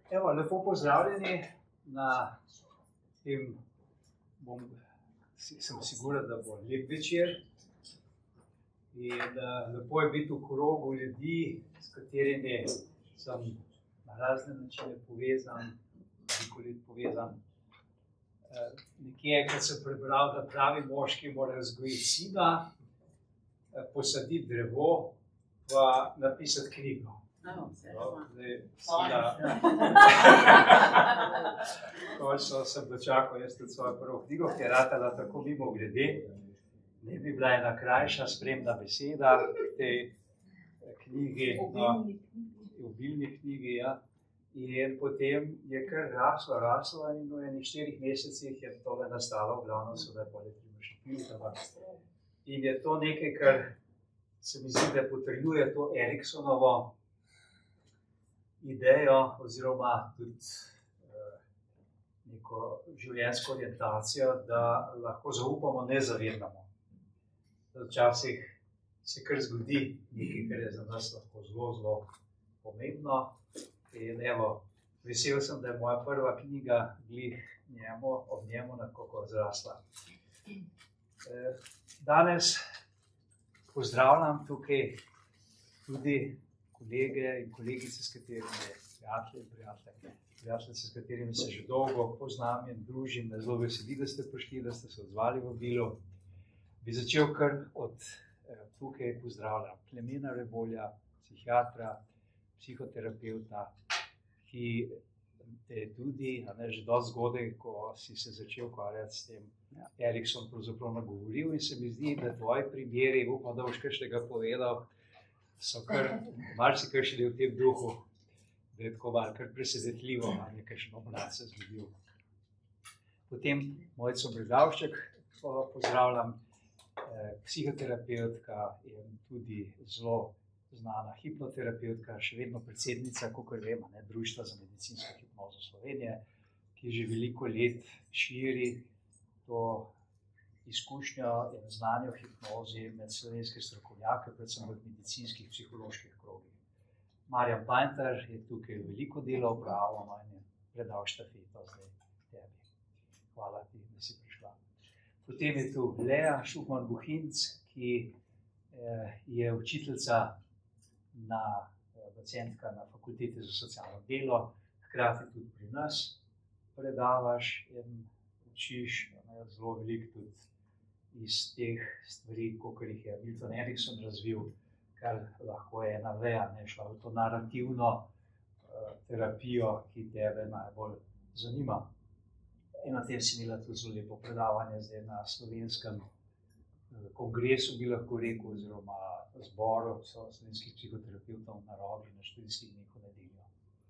Evo, lepo pozdravljeni na tem, sem siguren, da bo lep večer. In lepo je biti v krogu ljudi, s katerimi sem na razne načine povezan, veliko let povezan. Nekje, ko sem prebral, da pravi moški mora vzgojiti sina, posaditi drevo, pa napisati knjigo. Končno sem dočakal jaz tudi svojo prvo knjigo, ki je ratala tako mimogrede. Ne bi bila ena krajša spremna beseda v tej knjigi, obilni knjigi, ja. In potem je kar raslo in v enih 4 mesecih je tole nastalo, v glavnem so da bolje primašljivitava. In je to nekaj, kar se mi zdi, da potrjuje to Eriksonovo idejo oziroma tudi neko življenjsko orientacijo, da lahko zaupamo, ne zavedamo. Včasih se kar zgodi nekaj, kar je za nas lahko zelo, zelo pomembno. In evo, vesel sem, da je moja prva knjiga glih ob njemu nekako zrasla. Danes pozdravljam tukaj tudi kolege in kolegice, s katerimi prijateljice, s katerimi se že dolgo poznam in družim. Me zelo veseli, da ste prišli, da ste se odzvali v vabilu. Bi začel kar od tukaj pozdravljam Klemena Rebolja, psihiatra, psihoterapeuta, ki te tudi, že dosti zgodaj, ko si se začel ukvarjati s tem, Erikson pravzaprav nagovoril in se mi zdi, da tvoji primeri, upam, da boš kakšnega povedal, so kar marsikaj šli v tem duhu, da je tako malo kar presenetljivo, nekaj še obrat se zgodil. Potem Mojco Bredavšček pozdravljam, psihoterapeutka in tudi zelo znana hipnoterapeutka, še vedno predsednica, kakor vem, Društva za medicinsko hipnozo Slovenije, ki že veliko let širi to izkušnjo in znanje o hipnozi med slovenske strokovnjake, predvsem v medicinskih, psiholoških krogih. Marjan Panter je tukaj veliko dela opravil in je predal štafeto zdaj tebi. Hvala ti, da si prišla. Potem je tu Lea Šuhman-Buhinc, ki je učiteljica docentka na Fakulteti za socialno delo, hkrati tudi pri nas predavaš in učiš zelo veliko tudi iz teh stvari, kakor jih je Milton Erickson razvil, kar lahko je ena veja, šla v to narativno terapijo, ki tebe najbolj zanima. In na tem si imela tudi zelo lepo predavanje zdaj na slovenskem kongresu, bi lahko rekel, oziroma zboru slovenskih psihoterapeutov na Rogi na študijskih dneh v nedeljo.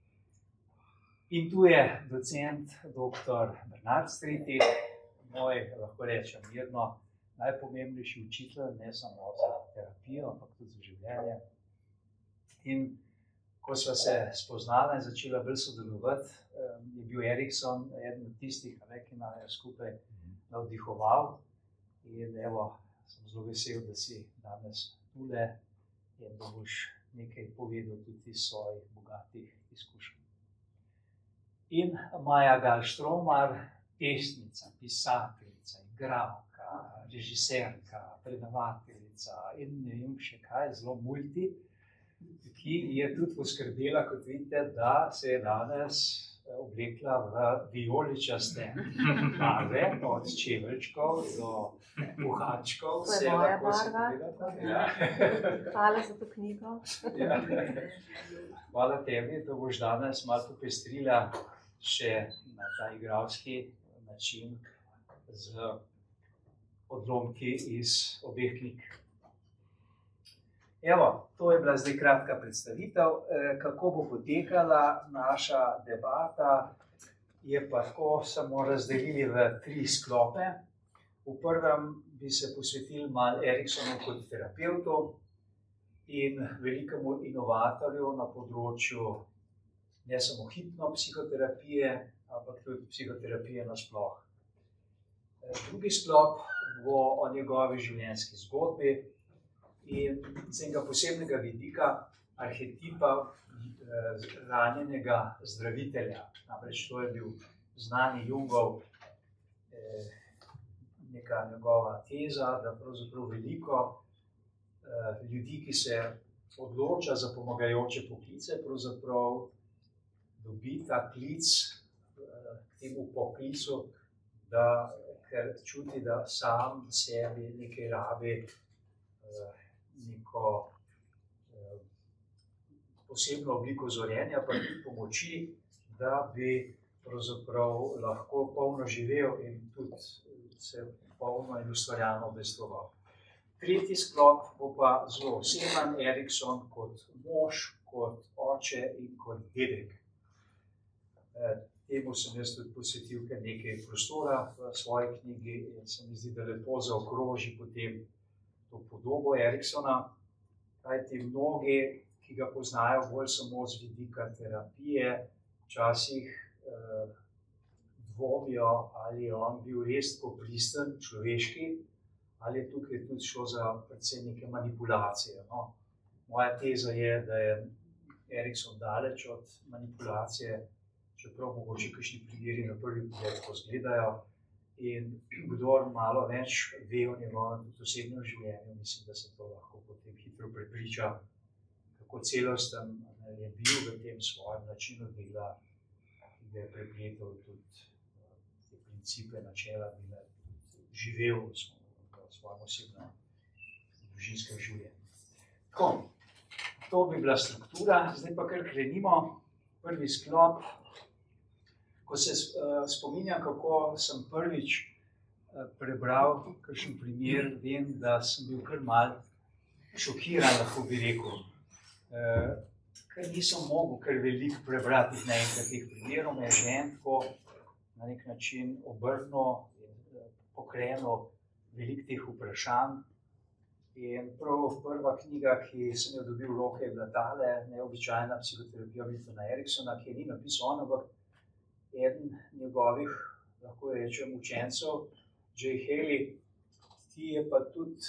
In tu je docent dr. Bernard Streetek, moj, lahko rečem mirno, najpomembnejši učitelj, ne samo za terapijo, ampak tudi za življenje. In ko sva se spoznala in začela bolj sodelovati, je bil Erikson eden od tistih, ki nam je skupaj navdihoval. In evo, sem zelo vesel, da si danes tule in da boš nekaj povedal tudi iz svojih bogatih izkušenj. In Maja Gal-Štromar, pesnica, pisateljica, igralka, režiserka, predavateljica in ne vem še kaj, zelo multi, ki je tudi poskrbela, kot vidite, da se je danes oblekla v vijoličaste barve, od čeveljčkov do puhačkov. To je moja barva. Hvala za to knjigo. Hvala tebi, da boš danes malo popestrila še na ta igralski način z odlomki iz obeh knjig. Evo, to je bila zdaj kratka predstavitev. Kako bo potekala naša debata, je pa tako samo razdelili v 3 sklope. V prvem bi se posvetili malo Eriksonu kot terapeutu in velikemu inovatorju na področju ne samo hipnopsihoterapije, ampak tudi psihoterapije nasploh. Drugi sklop bo o njegovi življenjski zgodbi in z enega posebnega vidika arhetipa ranjenega zdravitelja. Namreč to je bil znani Jungov neka njegova teza, da pravzaprav veliko ljudi, ki se odloča za pomagajoče poklice, pravzaprav dobi ta klic k temu poklicu, ker čuti, da sam sebi nekaj rabi, neko posebno obliko zorenja, pa tudi pomoči, da bi pravzaprav lahko polno živel in tudi se polno in ustvarjalno obdestoval. Tretji sklop bo pa zelo oseben, Erikson kot mož, kot oče in kot dedek. Temu sem jaz tudi posvetil kar nekaj prostora v svoji knjigi in se mi zdi, da lepo zaokroži potem to podobo Eriksona, kajti mnogi, ki ga poznajo bolj samo z vidika terapije, včasih dvomijo, ali je on bil res tako pristen, človeški, ali je tukaj tudi šlo za predvsem neke manipulacije. No, moja teza je, da je Erikson daleč od manipulacije, čeprav mogoče kakšni primeri na prvi pogled tako izgledajo. In kdor malo več ve o njegovem osebnem življenju, mislim, da se to lahko potem hitro prepriča, kako celosten je bil v tem svojem načinu dela, ki ga je prepletel tudi te principe, načela, bile živel v svojem osebnem družinskem življenju. Tako, to bi bila struktura, zdaj pa kar krenimo. Prvi sklop. Ko se spominjam, kako sem prvič prebral kakšen primer, vem, da sem bil kar malo šokiran, lahko bi rekel. Ker nisem mogel kar veliko prebrati naenkrat teh primerov, me je že en tako na nek način obrnil, pokrenil veliko teh vprašanj. In prav prva knjiga, ki sem jo dobil v roke, je bila tale, Neobičajna psihoterapija Miltona Eriksona, ki je ni napisal on, ampak eden njegovih, lahko rečem, učencev, Jay Haley, ki je pa tudi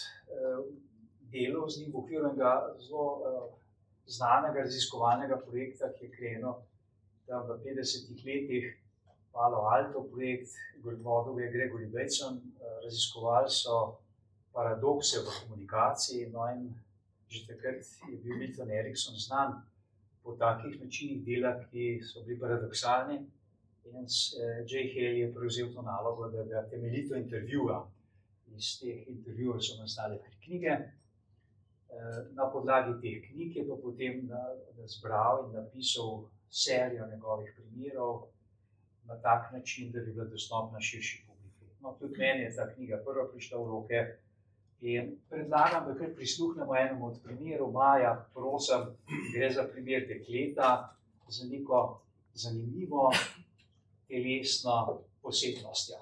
delal z njim v okviru enega zelo znanega raziskovalnega projekta, ki je krenil tam v 50-ih letih, Palo Alto projekt, vodil ga je Gregory Bateson, raziskovali so paradokse v komunikaciji, no in že takrat je bil Milton Erikson znan po takih načinih dela, ki so bili paradoksalni. In Jay Haley je prevzel to nalogo, da ga temeljito intervjuja. Iz teh intervjujev so nastale 3 knjige. Na podlagi teh knjig je pa potem zbral in napisal serijo njegovih primerov na tak način, da bi bila dostopna širši publiki. No, tudi meni je ta knjiga prva prišla v roke in predlagam, da kar prisluhnemo enemu od primerov. Maja, prosim, gre za primer dekleta z neko zanimivo telesno posebnostjo.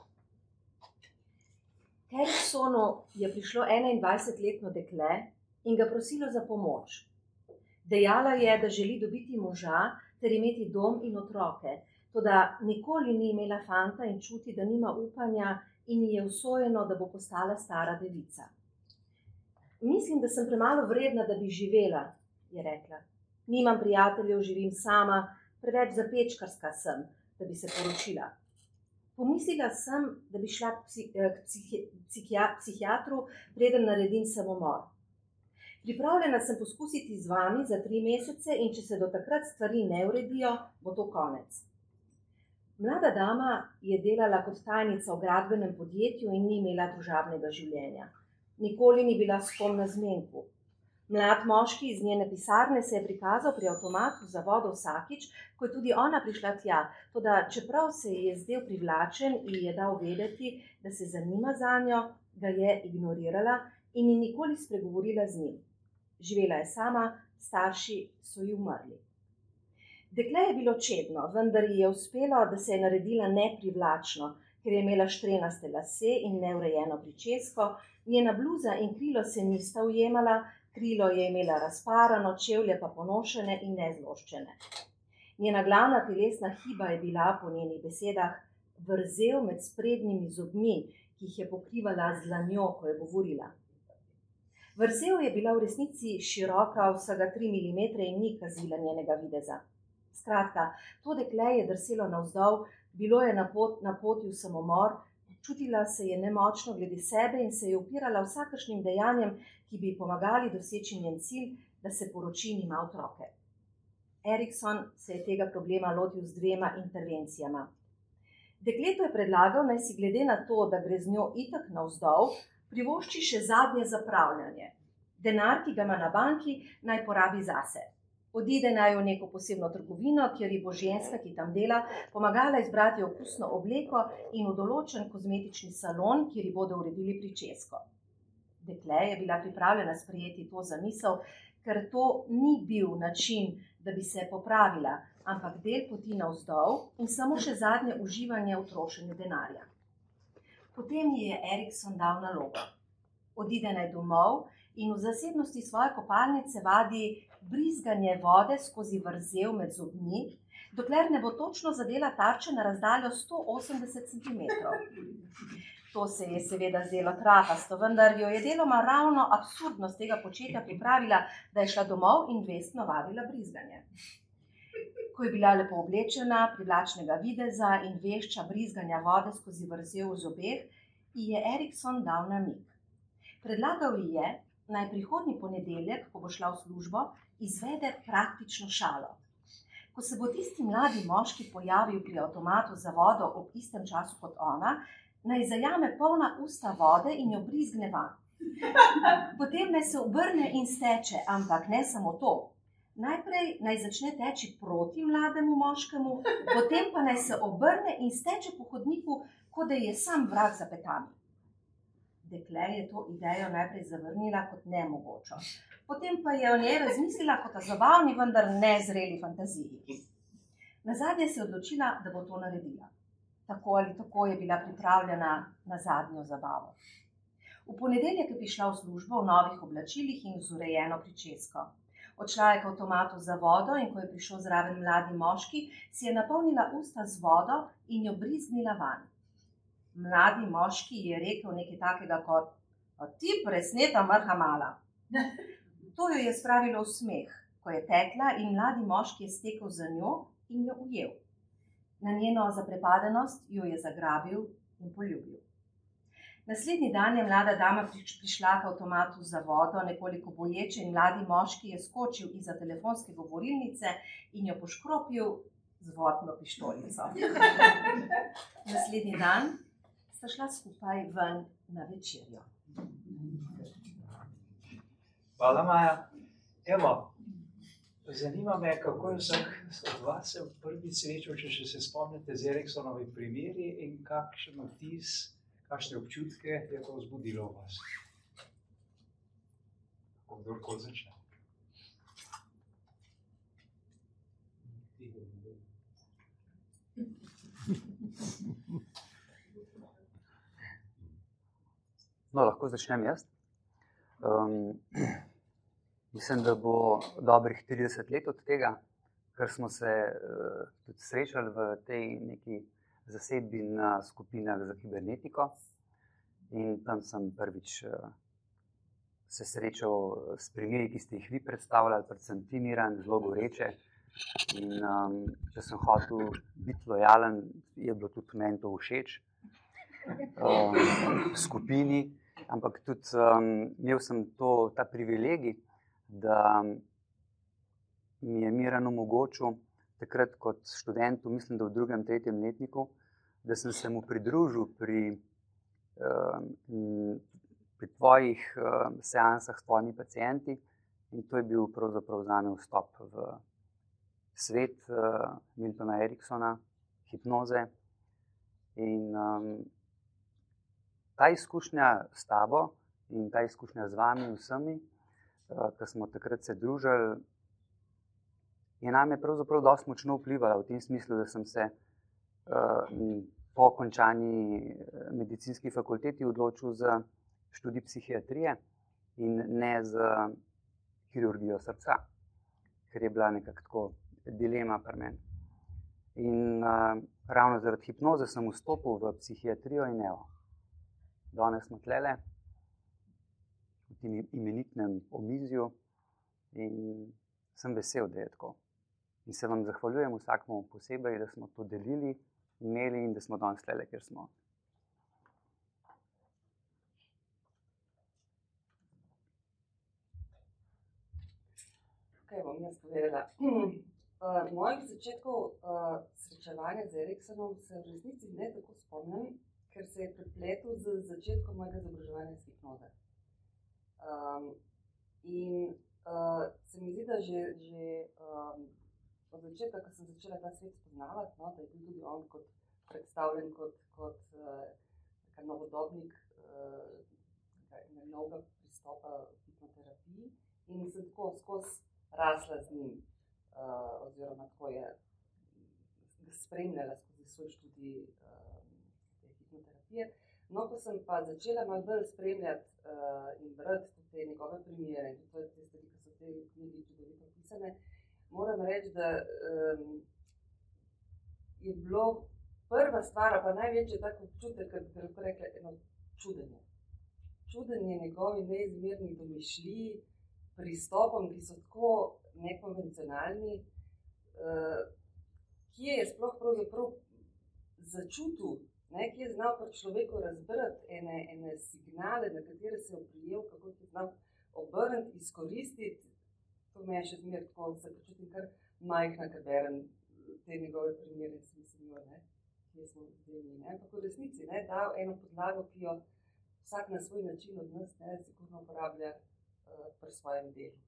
K Eriksonu je prišlo 21-letno dekle in ga prosilo za pomoč. Dejala je, da želi dobiti moža ter imeti dom in otroke, toda nikoli ni imela fanta in čuti, da nima upanja in ji je usojeno, da bo postala stara devica. Mislim, da sem premalo vredna, da bi živela, je rekla. Nimam prijateljev, živim sama, preveč zapečkarska sem, da bi se poročila. Pomislila sem, da bi šla k psihiatru, preden naredim samomor. Pripravljena sem poskusiti z vami za 3 mesece in če se do takrat stvari ne uredijo, bo to konec. Mlada dama je delala kot tajnica v gradbenem podjetju in ni imela družabnega življenja. Nikoli ni bila s kom na zmenku. Mlad moški iz njene pisarne se je prikazal pri avtomatu za vodo vsakič, ko je tudi ona prišla tja, toda čeprav se ji je zdel privlačen in ji je dal vedeti, da se zanima zanjo, ga je ignorirala in ni nikoli spregovorila z njim. Živela je sama, starši so ji umrli. Dekle je bilo čedno, vendar ji je uspelo, da se je naredila neprivlačno, ker je imela štrenaste lase in neurejeno pričesko, njena bluza in krilo se nista ujemala, krilo je imela razparano, čevlje pa ponošene in nezloščene. Njena glavna telesna hiba je bila, po njenih besedah, vrzel med sprednjimi zobmi, ki jih je pokrivala z dlanjo, ko je govorila. Vrzel je bila v resnici široka vsega 3 mm in ni kazila njenega videza. Skratka, to dekle je drselo navzdol, bilo je na poti v samomor, čutila se je nemočno glede sebe in se je upirala vsakršnim dejanjem, ki bi pomagali doseči njen cilj, da se poroči in ima otroke. Erikson se je tega problema lotil z 2 intervencijama. Dekletu je predlagal, naj si glede na to, da gre z njo itak navzdol, privošči še zadnje zapravljanje. Denar, ki ga ima na banki, naj porabi zase. Odide naj v neko posebno trgovino, kjer ji bo ženska, ki tam dela, pomagala izbrati okusno obleko in v določen kozmetični salon, kjer ji bodo uredili pričesko. Dekle je bila pripravljena sprejeti to zamisel, ker to ni bil način, da bi se popravila, ampak del poti navzdol in samo še zadnje uživanje v trošenju denarja. Potem ji je Erikson dal nalogo. Odide naj domov in v zasebnosti svoje kopalnice vadi brizganje vode skozi vrzel med zobmi, dokler ne bo točno zadela tarče na razdaljo 180 cm. To se je seveda zdelo trapasto, vendar jo je deloma ravno absurdnost tega početja pripravila, da je šla domov in vestno vadila brizganje. Ko je bila lepo oblečena, privlačnega videza in vešča brizganja vode skozi vrzel v zobeh, ji je Erikson dal namig. Predlagal ji je, naj prihodnji ponedeljek, ko bo šla v službo, izvede praktično šalo. Ko se bo tisti mladi moški pojavil pri avtomatu za vodo ob istem času kot ona, naj zajame polna usta vode in jo brizgne van. Potem naj se obrne in steče, ampak ne samo to. Najprej naj začne teči proti mlademu moškemu, potem pa naj se obrne in steče po hodniku, kot da je sam vrag za petami. Dekle je to idejo najprej zavrnila kot nemogočo. Potem pa je o njej razmislila kot o zabavni, vendar nezreli fantaziji. Nazadnje se je odločila, da bo to naredila. Tako ali tako je bila pripravljena na zadnjo zabavo. V ponedeljek je prišla v službo v novih oblačilih in z urejeno pričesko. Odšla je k avtomatu za vodo in ko je prišel zraven mladi moški, si je napolnila usta z vodo in jo brizgnila van. Mladi moški je rekel nekaj takega kot: "Ti presneta mrha mala." To jo je spravilo v smeh, ko je tekla in mladi moški je stekel za njo in jo ujel. Na njeno zaprepadenost jo je zagrabil in poljubil. Naslednji dan je mlada dama prišla k avtomatu za vodo, nekoliko boječe, in mladi moški je skočil izza telefonske govorilnice in jo poškropil z vodno pištolico. Naslednji dan sta šla skupaj ven na večerjo. Hvala, Maja. Evo, zanima me, kako je vsak od vas se prvič srečal, če se spomnite z Eriksonovi primeri in kakšen vtis, kakšne občutke je to vzbudilo v vas. Kako kdorkoli začne. No, lahko začnem jaz. Mislim, da bo dobrih 30 let od tega, ker smo se tudi srečali v tej neki zasedbi na skupinah za kibernetiko in tam sem prvič se srečal s primeri, ki ste jih vi predstavljali, predvsem ti, Miran, zelo goreče. In če sem hotel biti lojalen, je bilo tudi meni to všeč v skupini, ampak tudi imel sem ta privilegij, da mi je Miran omogočil takrat kot študentu, mislim, da v 2., 3. letniku, da sem se mu pridružil pri tvojih seansah s tvojimi pacienti in to je bil pravzaprav zame vstop v svet Miltona Eriksona, hipnoze. In ta izkušnja s tabo in ta izkušnja z vami vsemi, ki smo takrat se družili, je name pravzaprav dosti močno vplivala v tem smislu, da sem se po končani medicinski fakulteti odločil za študij psihiatrije in ne za kirurgijo srca, ker je bila nekako tako dilema pri meni. In ravno zaradi hipnoze sem vstopil v psihiatrijo in evo, danes smo tlele, v tem imenitnem omizju in sem vesel, da je tako. In se vam zahvaljujem vsakmu posebej, da smo to delili, imeli in da smo danes tukaj, kjer smo. Kaj bom jaz povedala? Mojih začetkov srečevanja z Eriksonom se v resnici ne tako spomnim, ker se je prepletel z začetkom mojega izobraževanja s hipnoze. In se mi zdi, da že od začetka, ko sem začela ta svet spoznavati, no, da je bil tudi on kot predstavljen kot novodobnik novega pristopa v hipnoterapiji in sem tako skozi rasla z njim, oziroma tako je spremljala skozi svoj študij te hipnoterapije. No, ko sem pa začela malo bolj spremljati in brati te njegove primere, in to je te stvari, ki so v tej knjigi čudovito pisane, moram reči, da je bilo prva stvar, pa največji tak občutek, da bi lahko rekla, eno čudenje. Čudenje njegovi neizmerni domišljiji, pristopom, ki so tako nekonvencionalni, kje je sploh pravzaprav začutil, ki je znal pri človeku razbrati ene signale, na katere se je oprijel, kako je znal obrniti, izkoristiti. To me je še zmer tako, se počutim kar majhna, kad berem te njegove primere, sem mislila, kje smo vzeli, ampak v resnici, dal eno podlago, ki jo vsak na svoj način od nas sigurno uporablja pri svojem delu.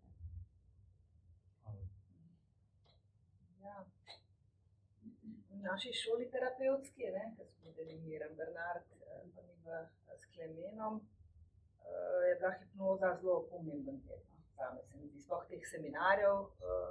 Ja. V naši šoli terapevtski, ko smo delimiran Bernard pa mi s Klemenom, je bila hipnoza zelo pomemben del. Zame se mi zdi, sploh teh seminarjev,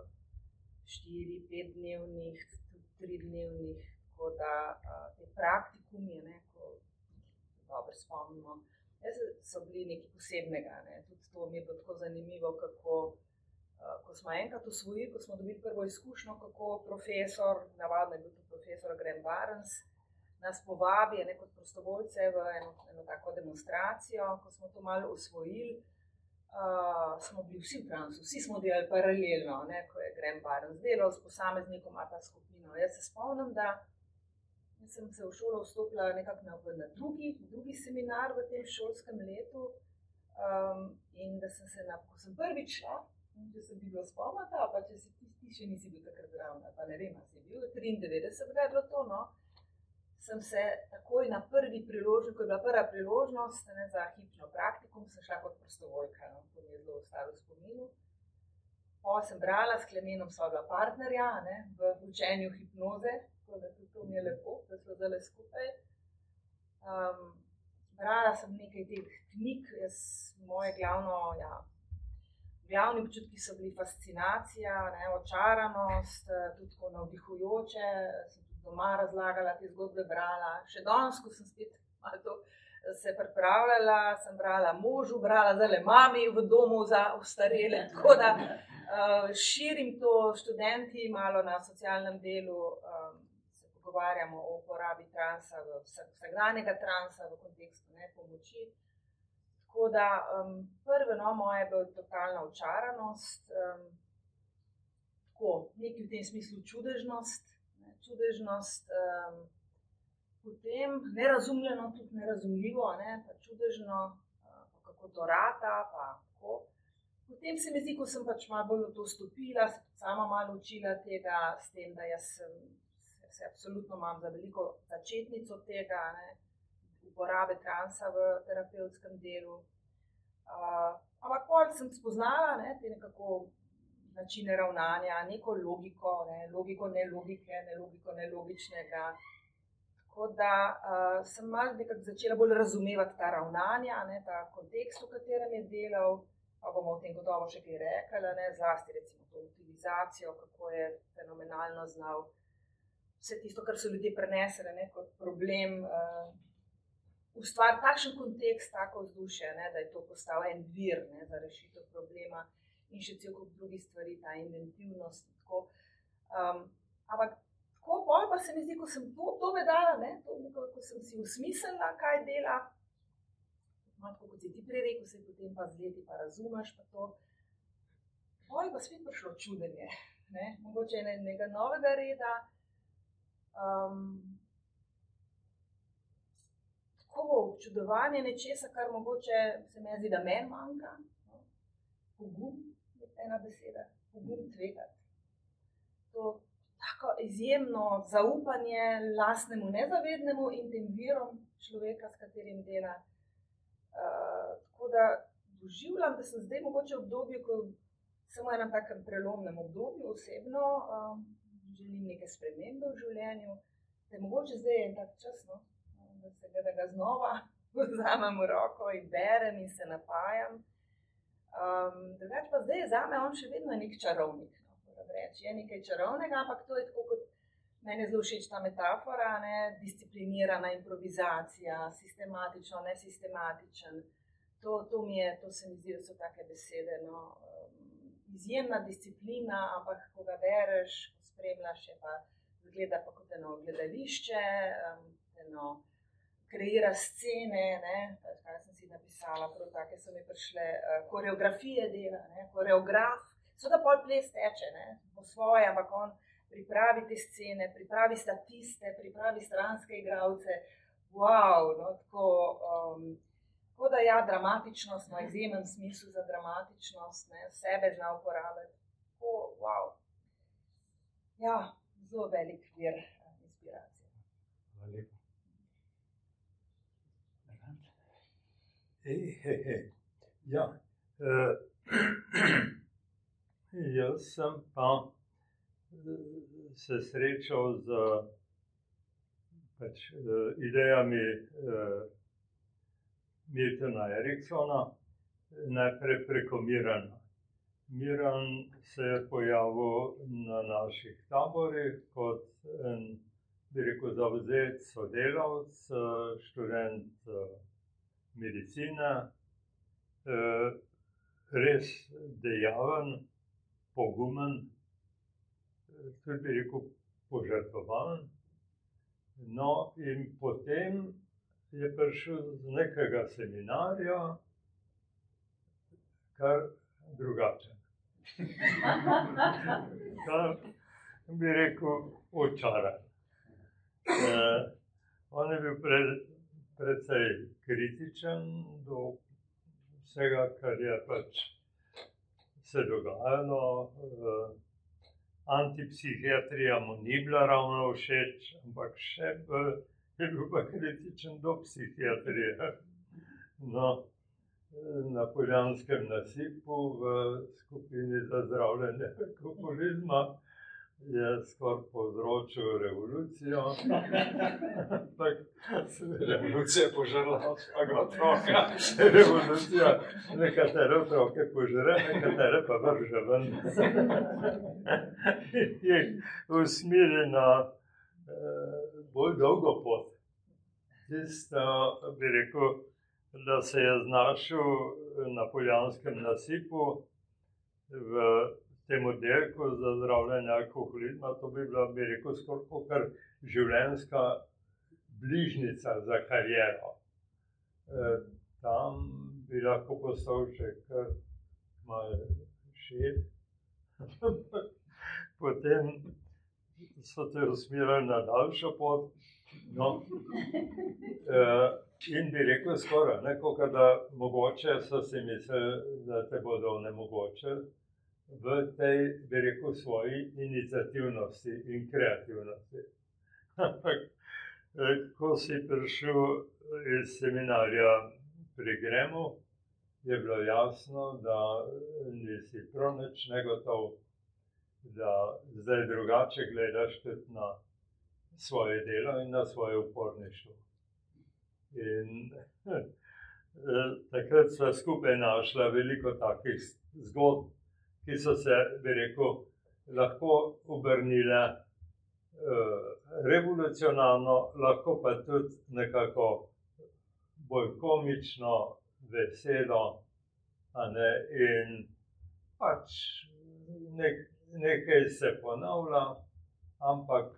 4-5 dnevnih, 3 dnevnih, tako da te praktikumi, ko dobro spomnimo, so bili nekaj posebnega. Tudi to mi je bilo tako zanimivo, kako ko smo enkrat usvojili, ko smo dobili prvo izkušnjo, kako profesor, navadno je bil to profesor Graham Barnes, nas povabi kot prostovoljce v eno tako demonstracijo. Ko smo to malo usvojili, smo bili vsi v transu, vsi smo delali paralelno, ko je Graham Barnes delal s posameznikom ali pa skupino. Jaz se spomnim, da sem se v šolo vstopila nekako na drugi seminar v tem šolskem letu in da sem se, ko sem prvič šla, če se bi bilo spomnila, pa če si ti še nisi bil takrat zraven, pa ne vem, si bil, 93 je bilo to, sem se takoj na prvi priložnost, ko je bila prva priložnost za hipno praktikum, sem šla kot prostovoljka, to mi je zelo ostalo v spominu. Pa sem brala, s Klemenom sva bila partnerja v učenju hipnoze, tako da tudi to mi je lepo, da smo zdaj skupaj. Brala sem nekaj teh knjig, moje glavni občutki so bili fascinacija, očaranost, tudi tako navdihujoče, sem tudi doma razlagala te zgodbe, brala. Še danes, ko sem spet malo to se pripravljala, sem brala možu, brala zdajle mami v domu za ostarele, tako da širim to študenti malo na socialnem delu, se pogovarjamo o uporabi transa, vsakdanjega transa v kontekstu pomoči. Tako da prvo moje je bila totalna očaranost, tako nekaj v tem smislu čudežnost, potem nerazumljeno, tudi nerazumljivo, pa čudežno, pa kako to rata, pa tako. Potem se mi zdi, ko sem pač malo bolj v to vstopila, se sama malo učila tega, s tem, da jaz se absolutno imam za veliko začetnico tega, uporabe transa v terapevtskem delu. Ampak potem sem spoznala te nekako načine ravnanja, neko logiko, logiko nelogike, nelogiko nelogičnega. Tako da sem malo nekako začela bolj razumevati ta ravnanja, ta kontekst, v katerem je delal, pa bomo o tem gotovo še kaj rekli, zlasti recimo to utilizacijo, kako je fenomenalno znal vse tisto, kar so ljudje prenesli kot problem, ustvariti takšen kontekst, tako vzdušje, da je to postal en vir za rešitev problema in še cel kup drugih stvari, ta inventivnost. Ampak tako bolj pa se mi zdi, ko sem to vedela, ko sem si usmislila, kaj dela, No, tako kot si ti prej rekel, se potem pa z leti pa razumeš, pa to. Pol pa spet prišlo čudenje, ne? Mogoče nekega novega reda. Tako občudovanje nečesa, kar mogoče se mi zdi, da meni manjka. No? Pogum je ena beseda, pogum tvegati. To tako izjemno zaupanje lastnemu nezavednemu in tem virom človeka, s katerim dela. Tako da doživljam, da sem zdaj mogoče v obdobju, ko sem v enem takem prelomnem obdobju osebno, želim neke spremembe v življenju, da je mogoče zdaj en tak čas, no? Da ga znova vzamem v roko in berem in se napajam. Drugače pa zdaj je zame on še vedno nek čarovnik. Reči. Je nekaj čarovnega, ampak to je tako kot meni zelo všeč ta metafora, ne? Disciplinirana improvizacija, sistematično, nesistematičen. To se mi zdi, da so take besede. No? Izjemna disciplina, ampak ko ga bereš, ko spremljaš, je pa zgleda pa kot eno gledališče, eno kreira scene, ne? Kaj sem si napisala, prav take so mi prišle, koreografije dela, ne? Koreograf. Seveda pol ples teče, ne, po svoje, ampak on pripravi te scene, pripravi statiste, pripravi stranske igralce. Wow, no, tako da ja, dramatičnost, no, izjemen smisel za dramatičnost, ne, sebe zna uporabiti. Tako, wow. Ja, zelo velik vir inspiracije. Hvala lepa. Ja, jaz sem pa se srečal z idejami Miltona Eriksona, najprej preko Mirana. Miran se je pojavil na naših taborih kot en, bi rekel, zavzet sodelavec, študent medicine, res dejaven, pogumen, tudi bi rekel požrtvovan. No, in potem je prišel z nekega seminarja, kar drugačen. Kar bi rekel očaran. On je bil precej kritičen do vsega, kar je pač se dogajalo. Antipsihiatrija mu ni bila ravno všeč, ampak še bolj je bil pa kritičen do psihiatrije. No, na Poljanskem nasipu v skupini za zdravljenje alkoholizma je skoraj povzročil revolucijo. Revolucija je požrla vsakega otroka. Revolucija nekatere otroke požre, nekatere pa vrže ven. In usmeri na bolj dolgo pot. Tisto, bi rekel, da se je znašel na Poljanskem nasipu v tem oddelku za zdravljenje alkoholizma, to bi bila, bi rekel, skoraj kar življenjska bližnica za kariero. Tam bi lahko postal še kar malo šef. Potem so te usmerili na daljšo pot. No. In bi rekel skoraj, nekako, da mogoče so si mislili, da te bodo onemogočili v tej, bi rekel, svoji iniciativnosti in kreativnosti. Ampak, ko si prišel iz seminarja pri Gremu, je bilo jasno, da nisi prav nič negotov, da zdaj drugače gledaš tudi na svoje delo in na svoje uporništvo. In takrat sva skupaj našla veliko takih zgodb, ki so se, bi rekel, lahko obrnile revolucionarno, lahko pa tudi nekako bolj komično, veselo, in pač nekaj se ponavlja, ampak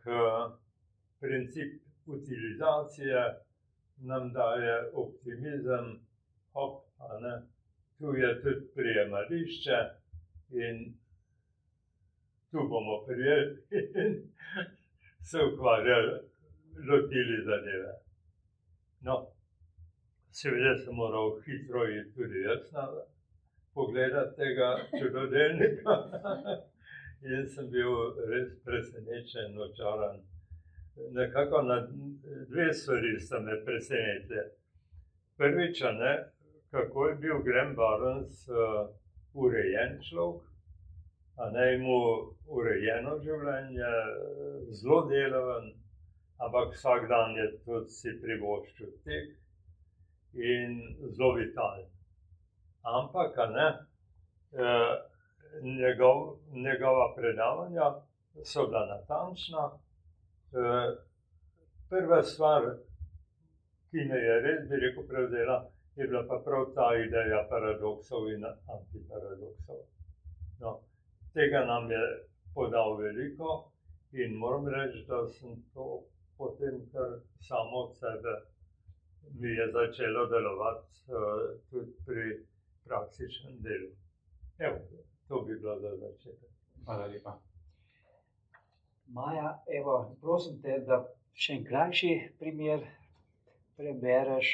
princip utilizacije nam daje optimizem hop, tu je tudi prijemališče in tu bomo prijeli in se ukvarjali, lotili zadeve. No, seveda sem moral hitro iti tudi jaz na pogledati tega čudodelnika in sem bil res presenečen, očaran. Nekako na dve stvari sta me presenetili. Prvič, kako je bil Graham Barnes urejen človek, mu urejeno življenje, zelo delaven, ampak vsak dan je tudi si privoščil tek in zelo vitalen. Ampak, njegova predavanja so bila natančna. Prva stvar, ki me je res, bi rekel, prevzela, je bila pa prav ta ideja paradoksov in antiparadoksov. No, tega nam je podal veliko in moram reči, da sem to potem kar samo od sebe mi je začelo delovati tudi pri praktičnem delu. Evo, to bi bilo za začetek. Hvala lepa. Maja, evo, prosim te, da še en krajši primer prebereš.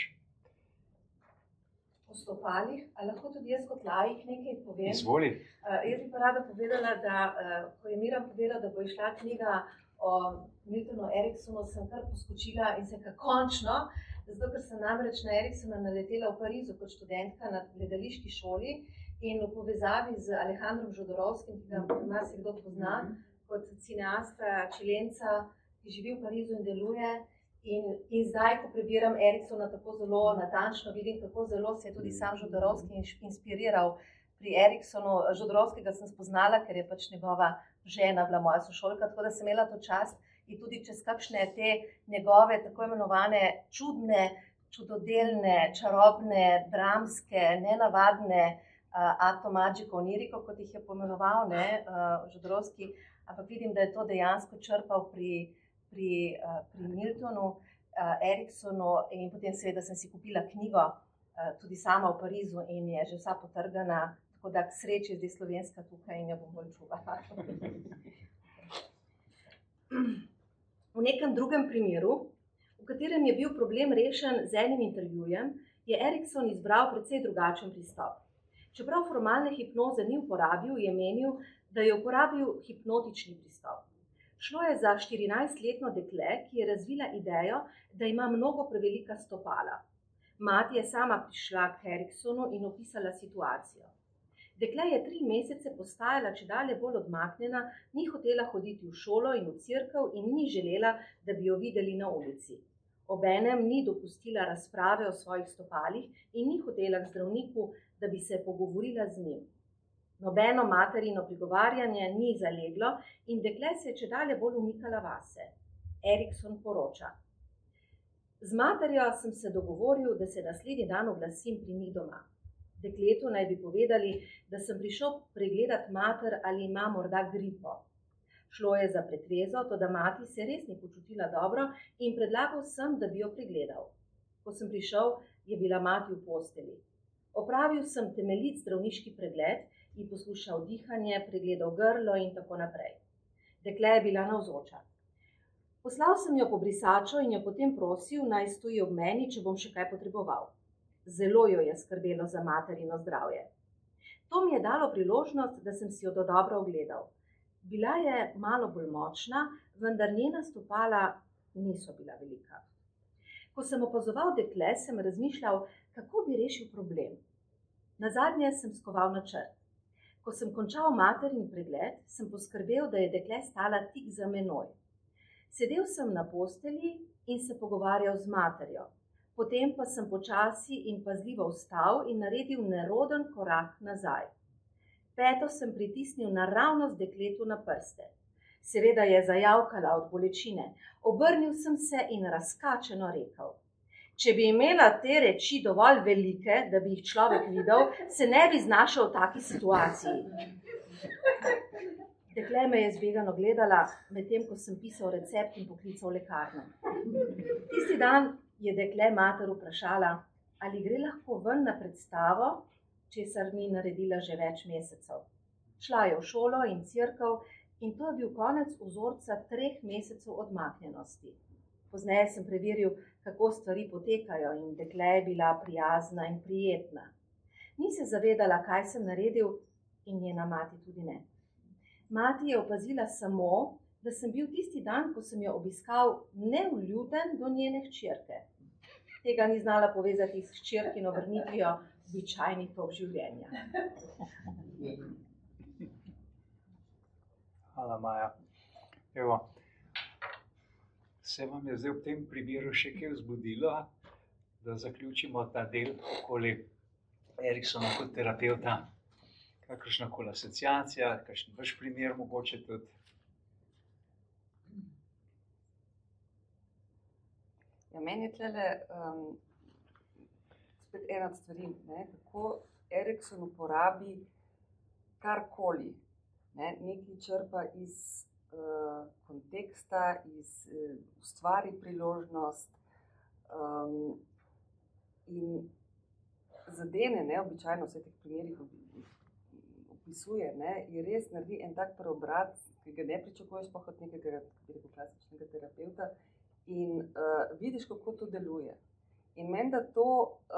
O stopalih, ali lahko tudi jaz kot laik nekaj povem? Izvoli. Jaz bi pa rada povedala, da ko je Miran povedal, da bo išla knjiga o Miltonu Eriksonu, sem kar poskočila in se končno, zato ker sem namreč na Eriksona naletela v Parizu kot študentka na gledališki šoli in v povezavi z Alejandrom Žodorovskim, ki ga marsikdo pozna, kot cineasta, čilenca, ki živi v Parizu in deluje. In zdaj, ko prebiram Eriksona tako zelo natančno, vidim, kako zelo se je tudi sam Žodorovski inspiriral pri Eriksonu. Žodorovskega sem spoznala, ker je pač njegova žena bila moja sošolka, tako da sem imela to čast in tudi čez kakšne te njegove tako imenovane čudne, čudodelne, čarobne, dramske, nenavadne acto magico onirico, kot jih je pomenoval Žodorovski, ampak vidim, da je to dejansko črpal pri Miltonu Eriksonu in potem seveda sem si kupila knjigo tudi sama v Parizu in je že vsa potrgana, tako da k sreči zdaj slovenska tukaj in jo bom bolj čuvala. V nekem drugem primeru, v katerem je bil problem rešen z enim intervjujem, je Erikson izbral precej drugačen pristop. Čeprav formalne hipnoze ni uporabil, je menil, da je uporabil hipnotični pristop. Šlo je za 14-letno dekle, ki je razvila idejo, da ima mnogo prevelika stopala. Mati je sama prišla k Eriksonu in opisala situacijo. Dekle je 3 mesece postajala čedalje bolj odmaknjena, ni hotela hoditi v šolo in v cerkev in ni želela, da bi jo videli na ulici. Obenem ni dopustila razprave o svojih stopalih in ni hotela k zdravniku, da bi se pogovorila z njim. Nobeno materino prigovarjanje ni zaleglo in dekle se je čedalje bolj umikala vase. Erikson poroča. Z materjo sem se dogovoril, da se naslednji dan oglasim pri njih doma. Dekletu naj bi povedali, da sem prišel pregledat mater, ali ima morda gripo. Šlo je za pretvezo, toda mati se res ni počutila dobro in predlagal sem, da bi jo pregledal. Ko sem prišel, je bila mati v posteli. Opravil sem temeljit zdravniški pregled in poslušal dihanje, pregledal grlo in tako naprej. Dekle je bila navzoča. Poslal sem jo po brisačo in jo potem prosil, naj stoji ob meni, če bom še kaj potreboval. Zelo jo je skrbelo za materino zdravje. To mi je dalo priložnost, da sem si jo dodobra ogledal. Bila je malo bolj močna, vendar njena stopala niso bila velika. Ko sem opazoval dekle, sem razmišljal, kako bi rešil problem. Nazadnje sem skoval načrt. Ko sem končal materin pregled, sem poskrbel, da je dekle stala tik za menoj. Sedel sem na posteli in se pogovarjal z materjo. Potem pa sem počasi in pazljivo vstal in naredil neroden korak nazaj. Peto sem pritisnil naravnost dekletu na prste. Seveda je zajavkala od bolečine. Obrnil sem se in razkačeno rekel. Če bi imela te reči dovolj velike, da bi jih človek videl, se ne bi znašel v taki situaciji. Dekle me je zbegano gledala, medtem ko sem pisal recept in poklical lekarno. Tisti dan je dekle mater vprašala, ali gre lahko ven na predstavo, česar ni naredila že več mesecev. Šla je v šolo in cerkev in to je bil konec vzorca 3 mesecev odmaknjenosti. Pozneje sem preveril, kako stvari potekajo in dekle je bila prijazna in prijetna. Ni se zavedala, kaj sem naredil in njena mati tudi ne. Mati je opazila samo, da sem bil tisti dan, ko sem jo obiskal, nevljuden do njene hčerke. Tega ni znala povezati s hčerkino vrnitvijo v običajni tok življenja. Hvala, Maja. Evo, se vam je zdaj v tem primeru še kaj vzbudilo, da zaključimo ta del okoli Eriksona kot terapevta? Kakršna koli asociacija, kakšen vaš primer mogoče tudi? Ja, meni je tlele spet ena od stvari, kako Erikson uporabi karkoli. Nekaj črpa iz konteksta, ustvari priložnost in zadene, običajno v vseh teh primerih opisuje, in res naredi en tak preobrat, ki ga ne pričakuješ sploh od nekega klasičnega terapevta in vidiš, kako to deluje. In meni, da to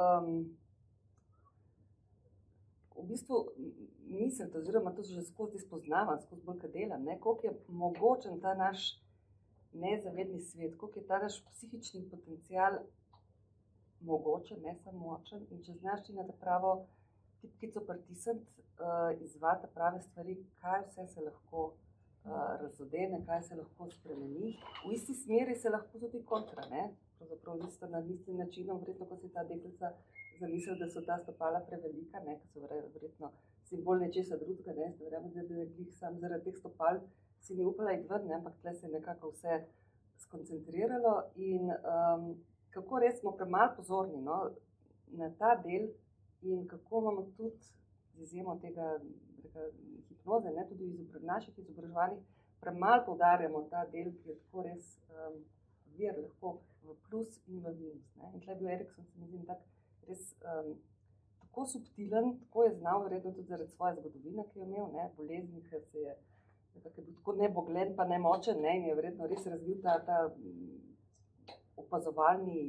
v bistvu mislite, oziroma to že skozi spoznavam, skozi bolj kaj delam, koliko je mogočen ta naš nezavedni svet, koliko je ta naš psihični potencial mogočen, ne samo močen, in če znaš ti na ta pravo tipkico pritisniti, izvati prave stvari, kaj vse se lahko razodene, kaj se lahko spremeni. V isti smeri se lahko tudi kontra, pravzaprav isto na istim načinom, verjetno, ko si ta deklica zamislil, da so ta stopala prevelika, ker so verjetno simbol nečesa drugega, verjamem, da je glih sam zaradi teh stopal si ni upala iti ven, ampak tle se je nekako vse skoncentriralo in kako res smo premalo pozorni na ta del in kako imamo tudi z izjemo tega hipnoze, tudi v naših izobraževanjih, premalo poudarjamo ta del, ki je tako res vir lahko v plus in v minus. In tle je bil Erikson, se mi zdi, tak res tako subtilen, tako je znal, verjetno tudi zaradi svoje zgodovine, ki je imel, bolezni, ker se je bil tako nebogleden pa nemočen, in je verjetno res razvil ta opazovalni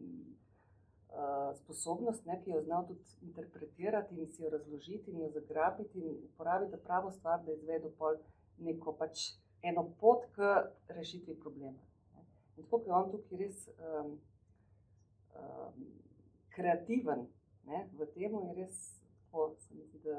sposobnost, ki jo znal tudi interpretirati in si jo razložiti in jo zagrabiti in uporabiti pravo stvar, da je izvedel pol neko eno pot k rešitvi problema. In tako, ko je on tukaj res kreativen v temu, je res tako, se mi zdi, da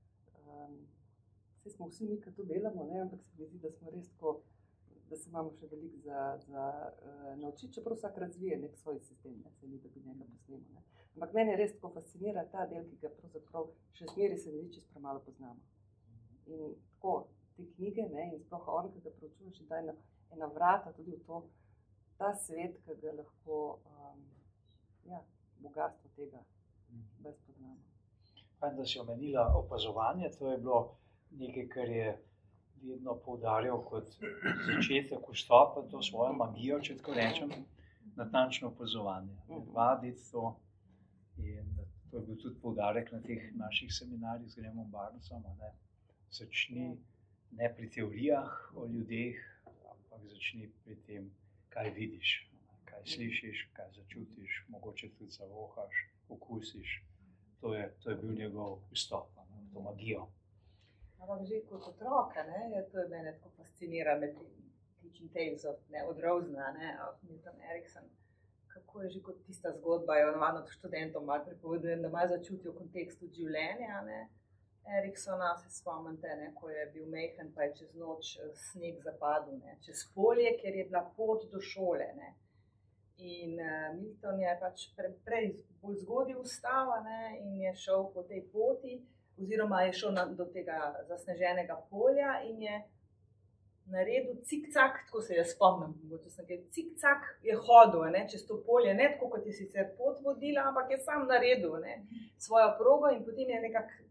vse smo vsi mi, ki to delamo, ampak se mi zdi, da smo res tako, da se imamo še veliko za naučiti, čeprav vsak razvije nek svoj sistem, se ni, da bi njega posnemo. Ampak mene res tako fascinira ta del, ki ga pravzaprav še smeri se mi zdi, čez premalo poznamo. In tako, te knjige in sploh on, ki ga preučuješ in da ena vrata tudi v to, ta svet, ki ga lahko bogatstvo tega bolj spoznamo. Fajn, da si omenila opazovanje, to je bilo nekaj, kar je vedno poudarjal kot začetek vstopa, to svojo magijo, če tako rečem, natančno opazovanje. Vaditi to in to je bil tudi poudarek na teh naših seminarjih z Graham Barnesom. Začni ne pri teorijah o ljudeh, ampak začni pri tem, kaj vidiš, kaj slišiš, kaj začutiš, mogoče tudi zavohaš, okusiš. To je bil njegov vstop, to magijo. Ampak že kot otroka, to je mene tako fascinira med Teaching Tales od Rosena, Milton Erickson. Kako je že kot tista zgodba, jo navadno študentom malo pripovedujem, da malo začutijo kontekst od življenja. Eriksona se spomnite, ko je bil majhen, pa je čez noč sneg zapadel, čez polje, ker je bila pot do šole. In Milton je prej bolj zgodaj vstal in je šel po tej poti, oziroma je šel do tega zasneženega polja in je naredil cik-cak, tako se jaz spomnim, cik-cak je hodil čez to polje, ne tako, kot je sicer pot vodila, ampak je sam naredil svojo progo in potem je nekako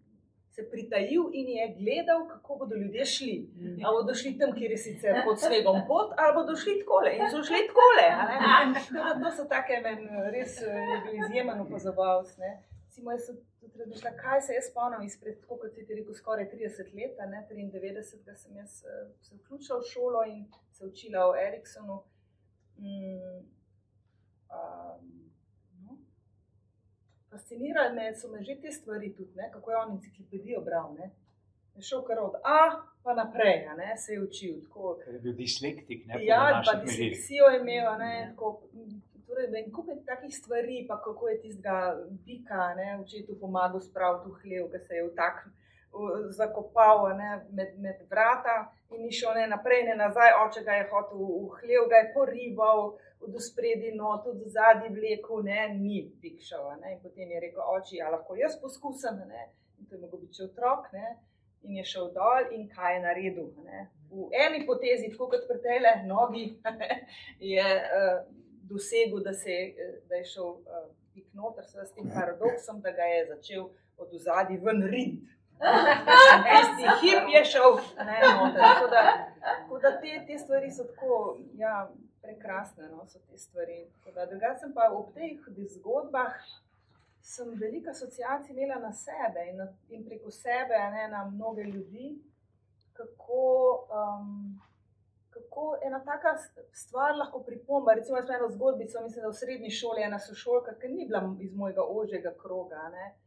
se pritajil in je gledal, kako bodo ljudje šli. Ali bodo šli tam, kjer je sicer pod snegom pot, ali bodo šli takole. In so šli takole. To so take meni res izjemen opazovalec. Recimo, jaz sem tudi razmišljala, kaj se jaz spomnim izpred, tako kot si ti rekel, skoraj 30 let, 93, sem jaz se vključila v šolo in se učila o Eriksonu. Fascinirali me so me že te stvari tudi, kako je on enciklopedijo bral. Je šel kar od A pa naprej, se je učil. Ker je bil dislektik, Ja, pa disleksijo je imel, torej, en kup je takih stvari, pa kako je tistega bika, očetu pomagal spraviti v hlev, ki se je zakopal med vrata in ni šel ne naprej, ne nazaj, oče ga je hotel v hlev, ga je poribal, od ospredje not, od zadnji vlekel, ni bik šel. In potem je rekel, oči, a lahko jaz poskusim, in to je mogel biti otrok, in je šel dol in kaj je naredil. V eni potezi, tako kot pri tejle nogi, je dosegel, da je šel bik noter, s tem paradoksom, da ga je začel od ozadji ven rit. Tisti hip je šel noter. Tako da te stvari so tako, ja, prekrasne, so te stvari. Drugače sem pa ob teh zgodbah sem veliko asociacij imela na sebe in preko sebe na mnoge ljudi, kako ena taka stvar lahko pripomba. Recimo, jaz sem eno zgodbico, mislim, da v srednji šoli ena sošolka, ki ni bila iz mojega ožjega kroga.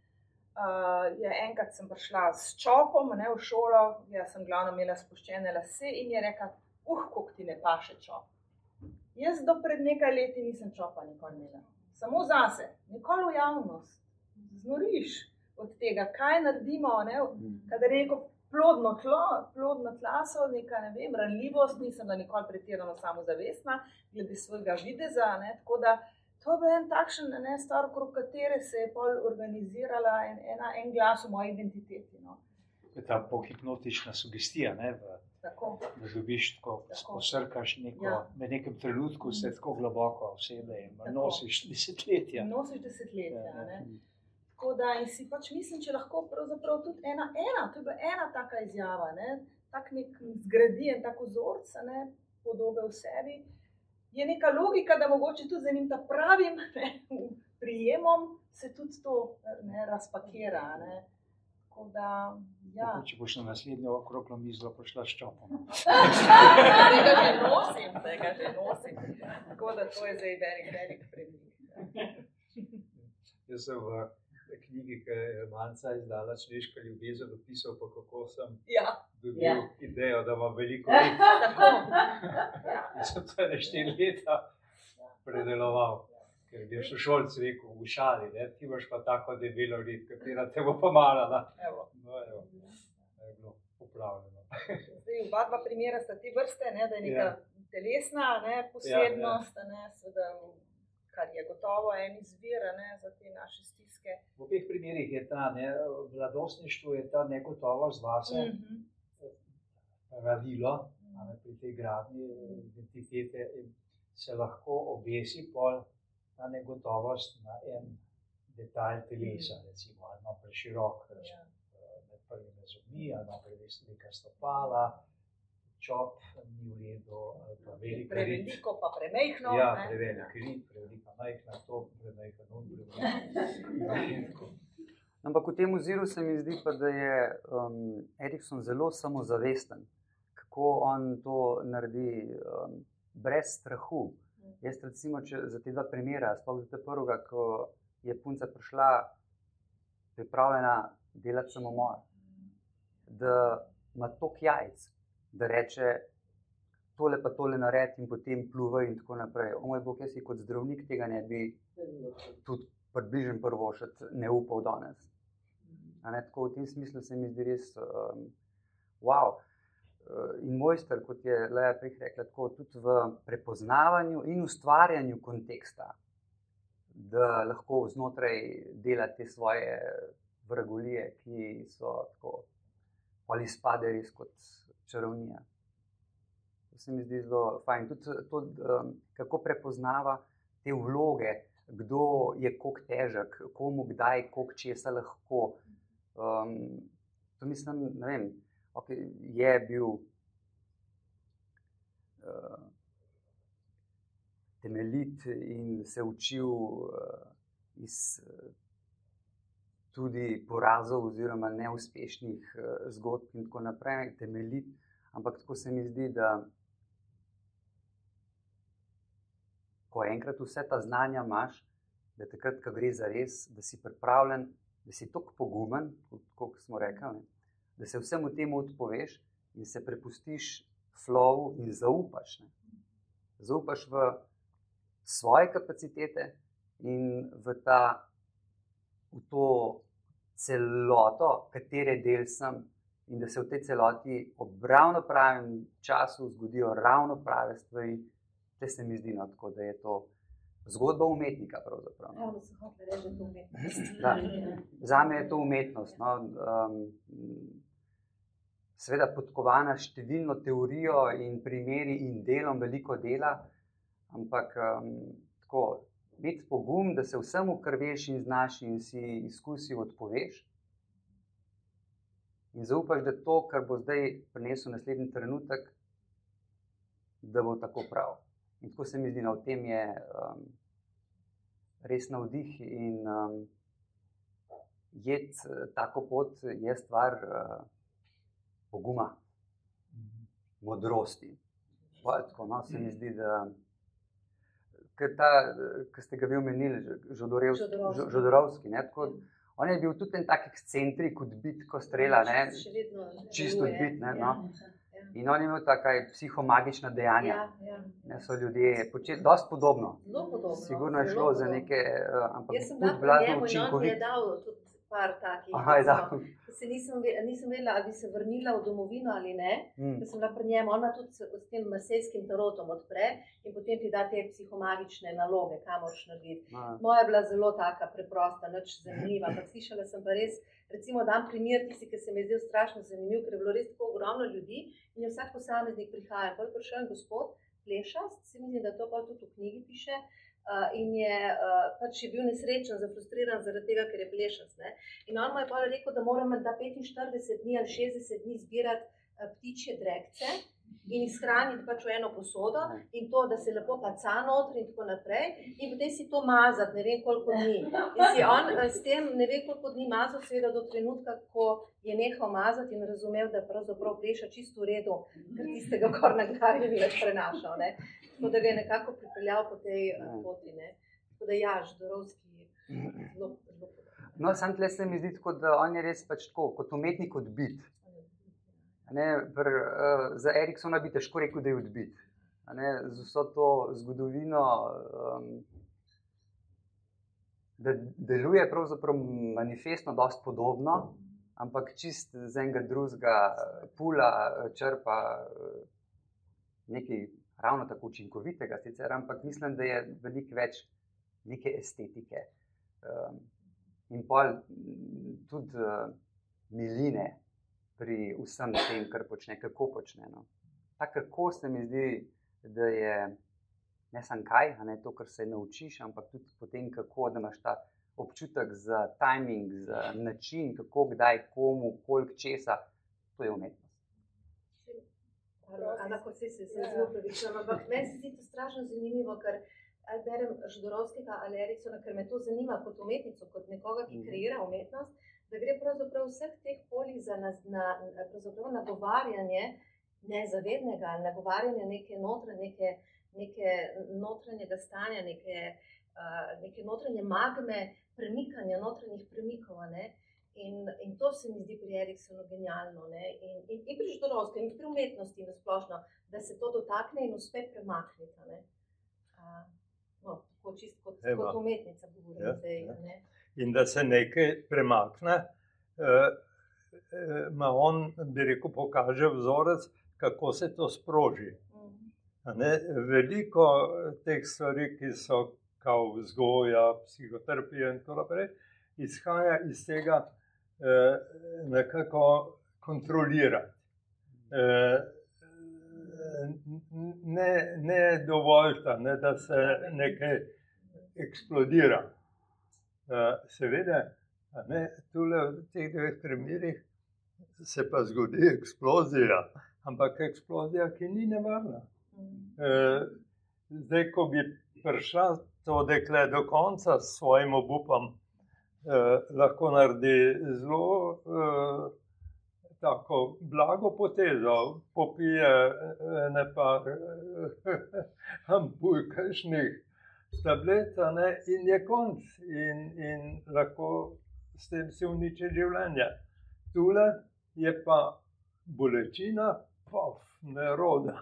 Enkrat sem prišla s čopom v šolo, jaz sem glavno imela spuščene lase in je rekla, kako ti ne paše čop. Jaz do pred nekaj leti nisem čopa nikoli imela. Samo zase, nikoli v javnost. Znoriš od tega, kaj naredimo, kadar je neko plodno tla so, neka, ranljivost, nisem da nikoli pretirano samozavestna, glede svojega videza, tako da to je bil en takšen stvar, okrog katere se je pol organizirala en glas v moji identiteti. Je ta pohipnotična sugestija, da dobiš tako, posrkaš v nekem trenutku, se tako globoko vsede in nosiš desetletja. Nosiš desetletja, Tako da in si pač mislim, če lahko pravzaprav tudi ena, to je bila ena taka izjava, tak nek zgradi en tak vzorc, podobe v sebi, je neka logika, da mogoče tudi za njim ta pravim prijemom se tudi to razpakira, Tako da, ja. Če boš na naslednjo okroglo mizo prišla s čopom. Tega že nosim. Tako da to je zdaj velik premik. Jaz sem v knjigi, ki je Manca izdala Človeška ljubezen, opisal pa kako sem dobil idejo, da imam veliko let. In sem to 4 leta predeloval. Ker je bil sošolc rekel v šali, ti imaš pa tako debelo rit, katera te bo pomalala. No, je bilo popravljeno. Zdaj, oba dva primera sta te vrste, da je neka telesna posebnost, seveda, kar je gotovo en izvir za te naše stiske. V obeh primerih je ta mladostništvo, je ta negotovost vase pravilo, pri tej gradnji identitete se lahko obesi pol ta negotovost na en detalj telesa, recimo, ali ima preširok med prvimi zobmi, ali ima preveč velika stopala, čop ni v redu, ali pa velika rit. Preveliko pa premejhno. Ja, prevelik rit, prevelika majhna, to premejhna, preveliko. Ampak v tem oziru se mi zdi pa, da je Erikson zelo samozavesten, kako on to naredi brez strahu. Jaz recimo, za te dva primera, sploh za te prvega, ko je punca prišla pripravljena delati samomor, da ima toliko jajc, da reče tole pa tole naredi in potem pluva in tako naprej. O moj bog, jaz si kot zdravnik tega ne bi tudi približno prvošati ne upal danes. Tako v tem smislu se mi zdi res wow. In mojster, kot je Leja prej rekla, tako tudi v prepoznavanju in ustvarjanju konteksta, da lahko znotraj dela te svoje vragolije, ki so tako ali spade res kot čarovnija. To se mi zdi zelo fajn. Tudi to, kako prepoznava te vloge, kdo je koliko težek, komu kdaj, koliko česa lahko. To mislim, ne vem, okay, je bil temeljit in se učil iz tudi porazov oziroma neuspešnih zgodb in tako naprej, temeljit, ampak tako se mi zdi, da ko enkrat vse ta znanja imaš, da takrat, ko gre za res, da si pripravljen, da si toliko pogumen, kot smo rekli, da se vsemu temu odpoveš in se prepustiš flowu in zaupaš. Ne. Zaupaš v svoje kapacitete in v to celoto, katere del sem, in da se v tej celoti ob ravno pravem času zgodijo ravno prave stvari. Te se mi zdi, no, tako, da je to zgodba umetnika pravzaprav. Ravno se hoče reči, da je to umetnost. Da, zame je to umetnost. No. Seveda podkovana številno teorijo in primeri in delom veliko dela, ampak tako, imeti pogum, da se vsemu, kar veš in znaš in si izkusil, odpoveš in zaupaš, da to, kar bo zdaj prinesel naslednji trenutek, da bo tako prav. In tako se mi zdi, da v tem je res navdih in jeti tako pot je stvar poguma, modrosti. Tako, no, se mi zdi, da ki ste ga vi omenili, Žodorovski, ne, tako, on je bil tudi en tak ekscentrik, odbit, ko strela, ne, čisto odbit, ne, no. In on je imel taka psihomagična dejanja. Ne, so ljudje počeli dosti podobno. Sigurno je šlo za neke, ampak tudi blazno učinkovit. Jaz sem dal tudi par takih. Nisem vedela, ali bi se vrnila v domovino ali ne, ker sem bila pri njem, ona tudi s tem masejskim tarotom odpre in potem ti da te psihomagične naloge, kaj moraš narediti. Moja je bila zelo taka preprosta, nič zanimiva, ampak slišala sem pa res, recimo dam primer tisti, ki se mi je zdel strašno zanimiv, ker je bilo res tako ogromno ljudi in je vsak posameznik prihaja. Potem prišel en gospod, plešast, se mi zdi, da to pa tudi v knjigi piše, in je pač je bil nesrečen, zafrustriran zaradi tega, ker je plešast. Ne? In on mu je pa rekel, da moram da 45 dni ali 60 dni zbirati ptičje drekce in jih shraniti pač v eno posodo in to, da se lepo paca notri in tako naprej in potem si to mazati, ne vem koliko dni. In si on s tem ne vem koliko dni mazal, seveda do trenutka, ko je nehal mazati in razumel, da pravzaprav pleša čisto v redu, ker tistega kor na glavi ni več prenašal. Ne? Tako da ga je nekako pripeljal po tej poti. Ne? Tako da ja, Žodorovski je zelo podobno. No, sam tle se mi zdi tako, da on je res pač tako, kot umetnik odbit. Za Eriksona bi težko rekel, da je odbit. Z vso to zgodovino, da deluje pravzaprav manifestno dosti podobno, ampak čist z enega drugega pula črpa nekaj ravno tako učinkovitega sicer, ampak mislim, da je veliko več neke estetike. In pol tudi miline pri vsem tem, kar počne, kako počne. No. Ta kako se mi zdi, da je ne samo kaj, ne to, kar se naučiš, ampak tudi potem kako, da imaš ta občutek za timing, za način, kako, kdaj, komu, koliko česa, to je umetnost. Lahko se zelo pravičujem, ampak meni se zdi to strašno zanimivo, ker ali berem Žodorovskega ali Eriksona, ker me to zanima kot umetnico, kot nekoga, ki kreira umetnost, da gre pravzaprav vseh teh polih za nagovarjanje nezavednega ali nagovarjanje neke notranjega stanja, neke notranje magme, premikanja, notranjih premikov. In to se mi zdi pri Eriksonu genialno. In pri Žodorovskem, in pri umetnosti nasplošno, da se to dotakne in uspe premakniti. No, tako čisto kot umetnica govorim zdaj. In da se nekaj premakne, on, bi rekel, pokaže vzorec, kako se to sproži. Veliko teh stvari, ki so kao vzgoja, psihoterapija in tako naprej, izhaja iz tega nekako kontrolirati. Ne dovolj, da se nekaj eksplodira. Seveda, tule v teh dveh primerih se pa zgodi eksplozija, ampak eksplozija, ki ni nevarna. Zdaj, ko bi prišla to dekle do konca s svojim obupom, lahko naredi zelo tako blago potezo, popije nepar ampulj kakšnih tablet, in je konc. In lahko s tem se uniči življenje. Tule je pa bolečina, neroda.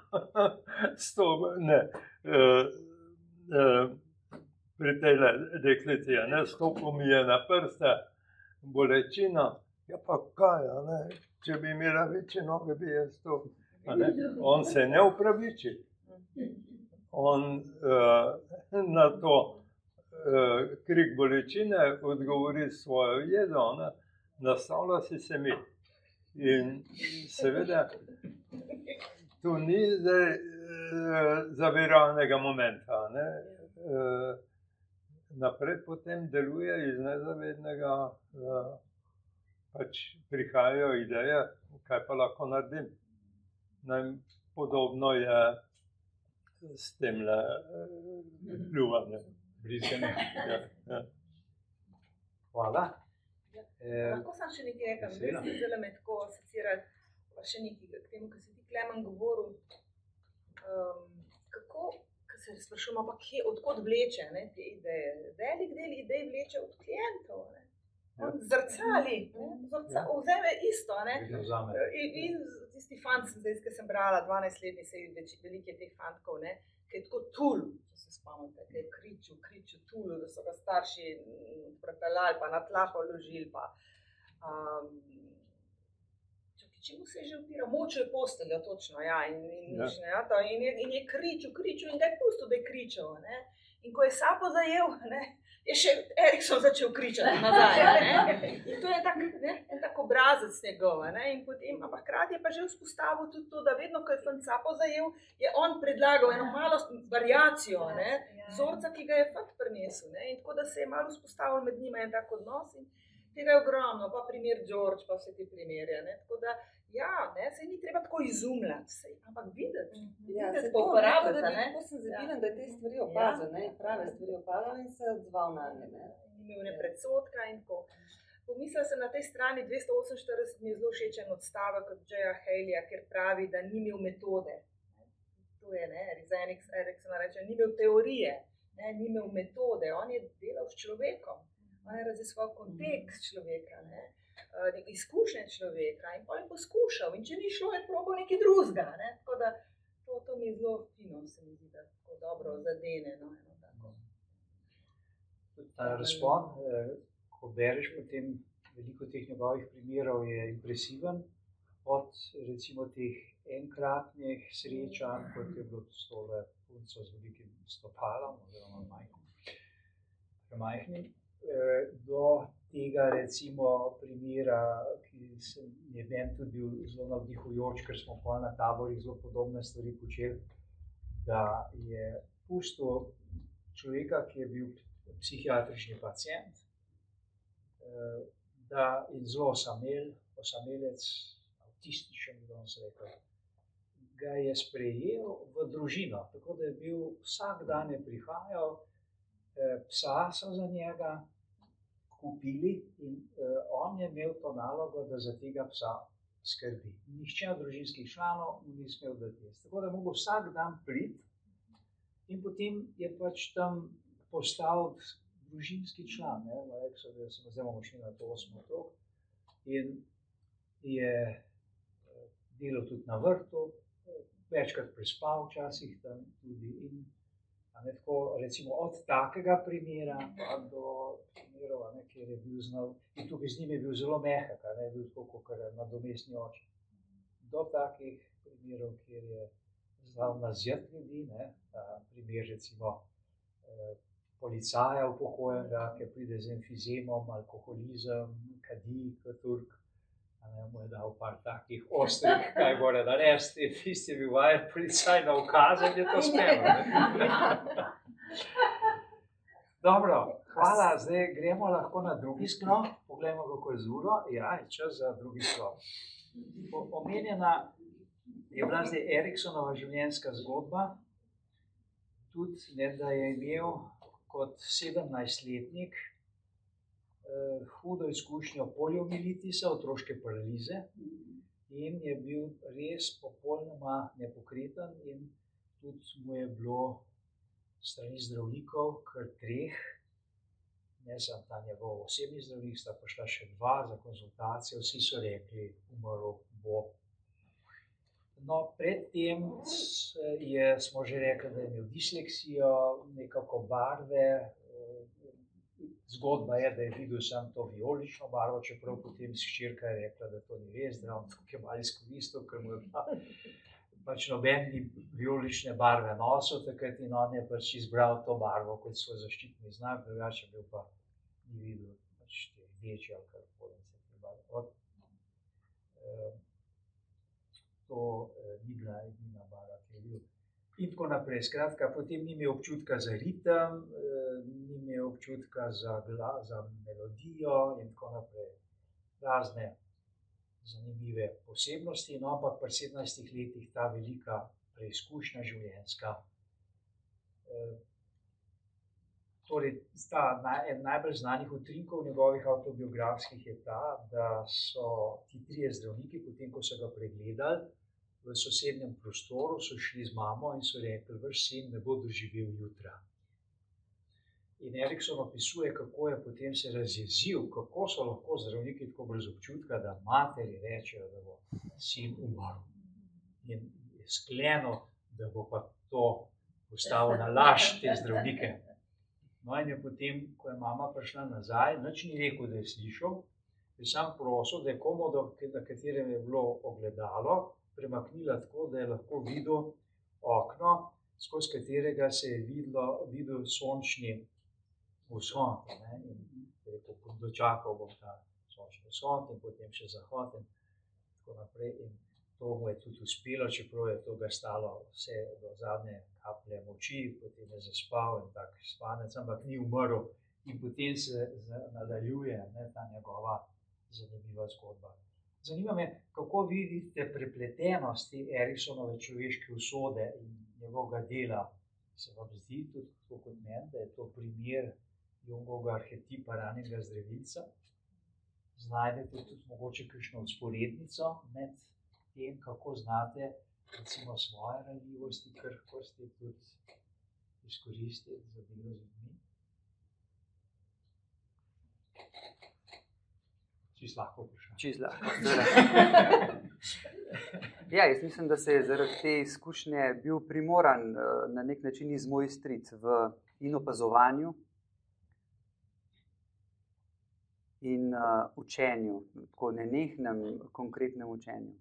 Pri tej deklici, stopil mi je na prste, bolečina, ja pa kaj, če bi imela večje noge, bi jaz to. On se ne upraviči. On na to krik bolečine odgovori svojo jezo, nastavlja si se mi. In seveda, tu ni zdaj zaviralnega momenta. Naprej potem deluje iz nezavednega, pač prihajajo ideje, kaj pa lahko naredim. Podobno je s temle pljuvanjem. Brizganje. Ja. Hvala. Lahko sem še nekaj rekam, da se zdaj me tako asocirati, pa še nekaj k temu, kar si ti Klemen govoril, kako, ko se sprašujemo, pa kje, odkot vleče te ideje. Velik del idej vleče od klientov, on zrcali, vzeme isto, in tisti fant, zdaj, ki sem brala 12-letni, se velike teh fantkov, ki je tako tul, če se spomnite, ki je kričil tulu, da so ga starši prepeljali, pa na tla položili, pa čemu se je že opira? Močil je posteljo, točno, ja, in je kričil in ga je pustil, da je kričal, in ko je sapo zajel, je še Erikson začel kričati nazaj, in to je en tak obrazec njegov, in potem, ampak hkrati je pa že vzpostavil tudi to, da vedno, ko je fant sapo zajel, je on predlagal eno malo variacijo, vzorca, ki ga je fant prinesel, in tako da se je malo vzpostavil med njima en tak odnos in tega je ogromno, pa primer George, pa vse te primerje, tako da, ja, se ni treba tako izumljati, ampak videti, se to uporabiti, tako sem zabilen, da je te stvari opazil, prave stvari opazil in se odzval na nje. Imel ne predsotka in tako. Pomislila sem na tej strani 248, mi je zelo všeč en odstavek od J.A. Haleyja, kjer pravi, da ni imel metode. To je, Erikson reče, ni imel teorije, ni imel metode, on je delal s človekom. On je raziskoval kontekst človeka, izkušnje človeka in potem poskušal. In če ni šlo, je probal nekaj drugega. Tako da to mi je zelo fino, se mi zdi, da tako dobro zadene. Ta razpon, ko bereš potem veliko teh njegovih primerov, je impresiven. Od recimo teh enkratnih srečanj, kot je bilo s tole punco z velikim stopalom, oziroma majhnim, do tega recimo primera, ki je meni tudi bil zelo navdihujoč, ker smo pa na taborih zelo podobne stvari počeli, da je pustil človeka, ki je bil psihiatrični pacient, da je zelo osamelec, avtističen, da se rekel, ga je sprejel v družino, tako da je bil vsak dan je prihajal, psa so za njega kupili in on je imel to nalogo, da za tega psa skrbi. Nihče od družinskih članov mu ni smel dati jesti. Tako da je mogel vsak dan priti in potem je pač tam postal družinski član. Zdaj bomo šli na to 8 otrok in je delal tudi na vrtu, večkrat prespal včasih tam tudi in tako, recimo od takega primera pa do primerov, kjer je bil znal, in tukaj z njim je bil zelo mehak, je bil tako kot nadomestni oče. Do takih primerov, kjer je znal nazjeti ljudi, primer recimo policaja upokojenega, ki pride z emfizemom, alkoholizem, kadi, Turk, mu je dal par takih ostrih, kaj mora narediti, tisti je bil vajen policaj na ukaz in je to spelo. Dobro, Hvala, zdaj gremo lahko na drugi sklop. Poglejmo, kako je z uro. Ja, je čas za drugi sklop. Omenjena je bila zdaj Eriksonova življenjska zgodba. Tudi, ne, da je imel kot 17-letnik hudo izkušnjo poliomielitisa, otroške paralize, in je bil res popolnoma nepokreten, in tudi mu je bilo strani zdravnikov, kar 3, ne samo ta njegov osebni zdravnik, sta pa šla še 2 za konzultacijo, vsi so rekli, umrl bo. No, predtem smo že rekli, da je imel disleksijo, nekako barve. Zgodba je, da je videl samo to vijolično barvo, čeprav potem hčerka je rekla, da to ni res, da je on tukaj malo izkoristil, ker mu je pač noben ni vijolične barve nosil takrat, in on je pač izbral to barvo kot svoj zaščitni znak, drugače bil pa ni videl pač te rdeče ali karkoli se pribarva. To ni bila edina barva, ki je bil. In tako naprej. Skratka, potem ni imel občutka za ritem, ni imel občutka za melodijo in tako naprej. Razne zanimive posebnosti, no, ampak pri 17 letih ta velika preizkušnja življenjska. Torej, en najbolj znanih utrinkov njegovih avtobiografskih je ta, da so ti 3 zdravniki, potem ko so ga pregledali, v sosednjem prostoru so šli z mamo in so rekli, vaš sin ne bo doživel jutra. In Erikson opisuje, kako je potem se razjezil, kako so lahko zdravniki tako brez občutka, da materi rečejo, da bo sin umrl. In je sklenil, da bo pa to postavil na laž te zdravnike. No, in je potem, ko je mama prišla nazaj, nič ni rekel, da je slišal, je sam prosil, da je komodo, na katerem je bilo ogledalo, premaknila tako, da je lahko videl okno, skozi katerega se je videl sončni vzhod. In je rekel, dočakal bom ta sončni vzhod in potem še zahod in tako naprej. In to mu je tudi uspelo, čeprav je to ga stalo vse do zadnje kaplje moči, potem je zaspal in tak spanec, ampak ni umrl. In potem se nadaljuje, ne, ta njegova zanimiva zgodba. Zanima me, kako vidite prepletenosti Eriksonove človeške usode in njegovega dela. Se vam zdi tudi tako kot meni, da je to primer Jungovega arhetipa ranega zdravilca? Znajdete tudi mogoče kakšno vzporednico med tem, kako znate recimo svoje ranljivosti, krhkosti tudi izkoristiti za delo z ljudmi? Čisto lahko vprašanje. Čisto lahko. Ja, jaz mislim, da se je zaradi te izkušnje bil primoran na nek način izmojstriti in opazovanju in učenju, tako nenehnem konkretnem učenju.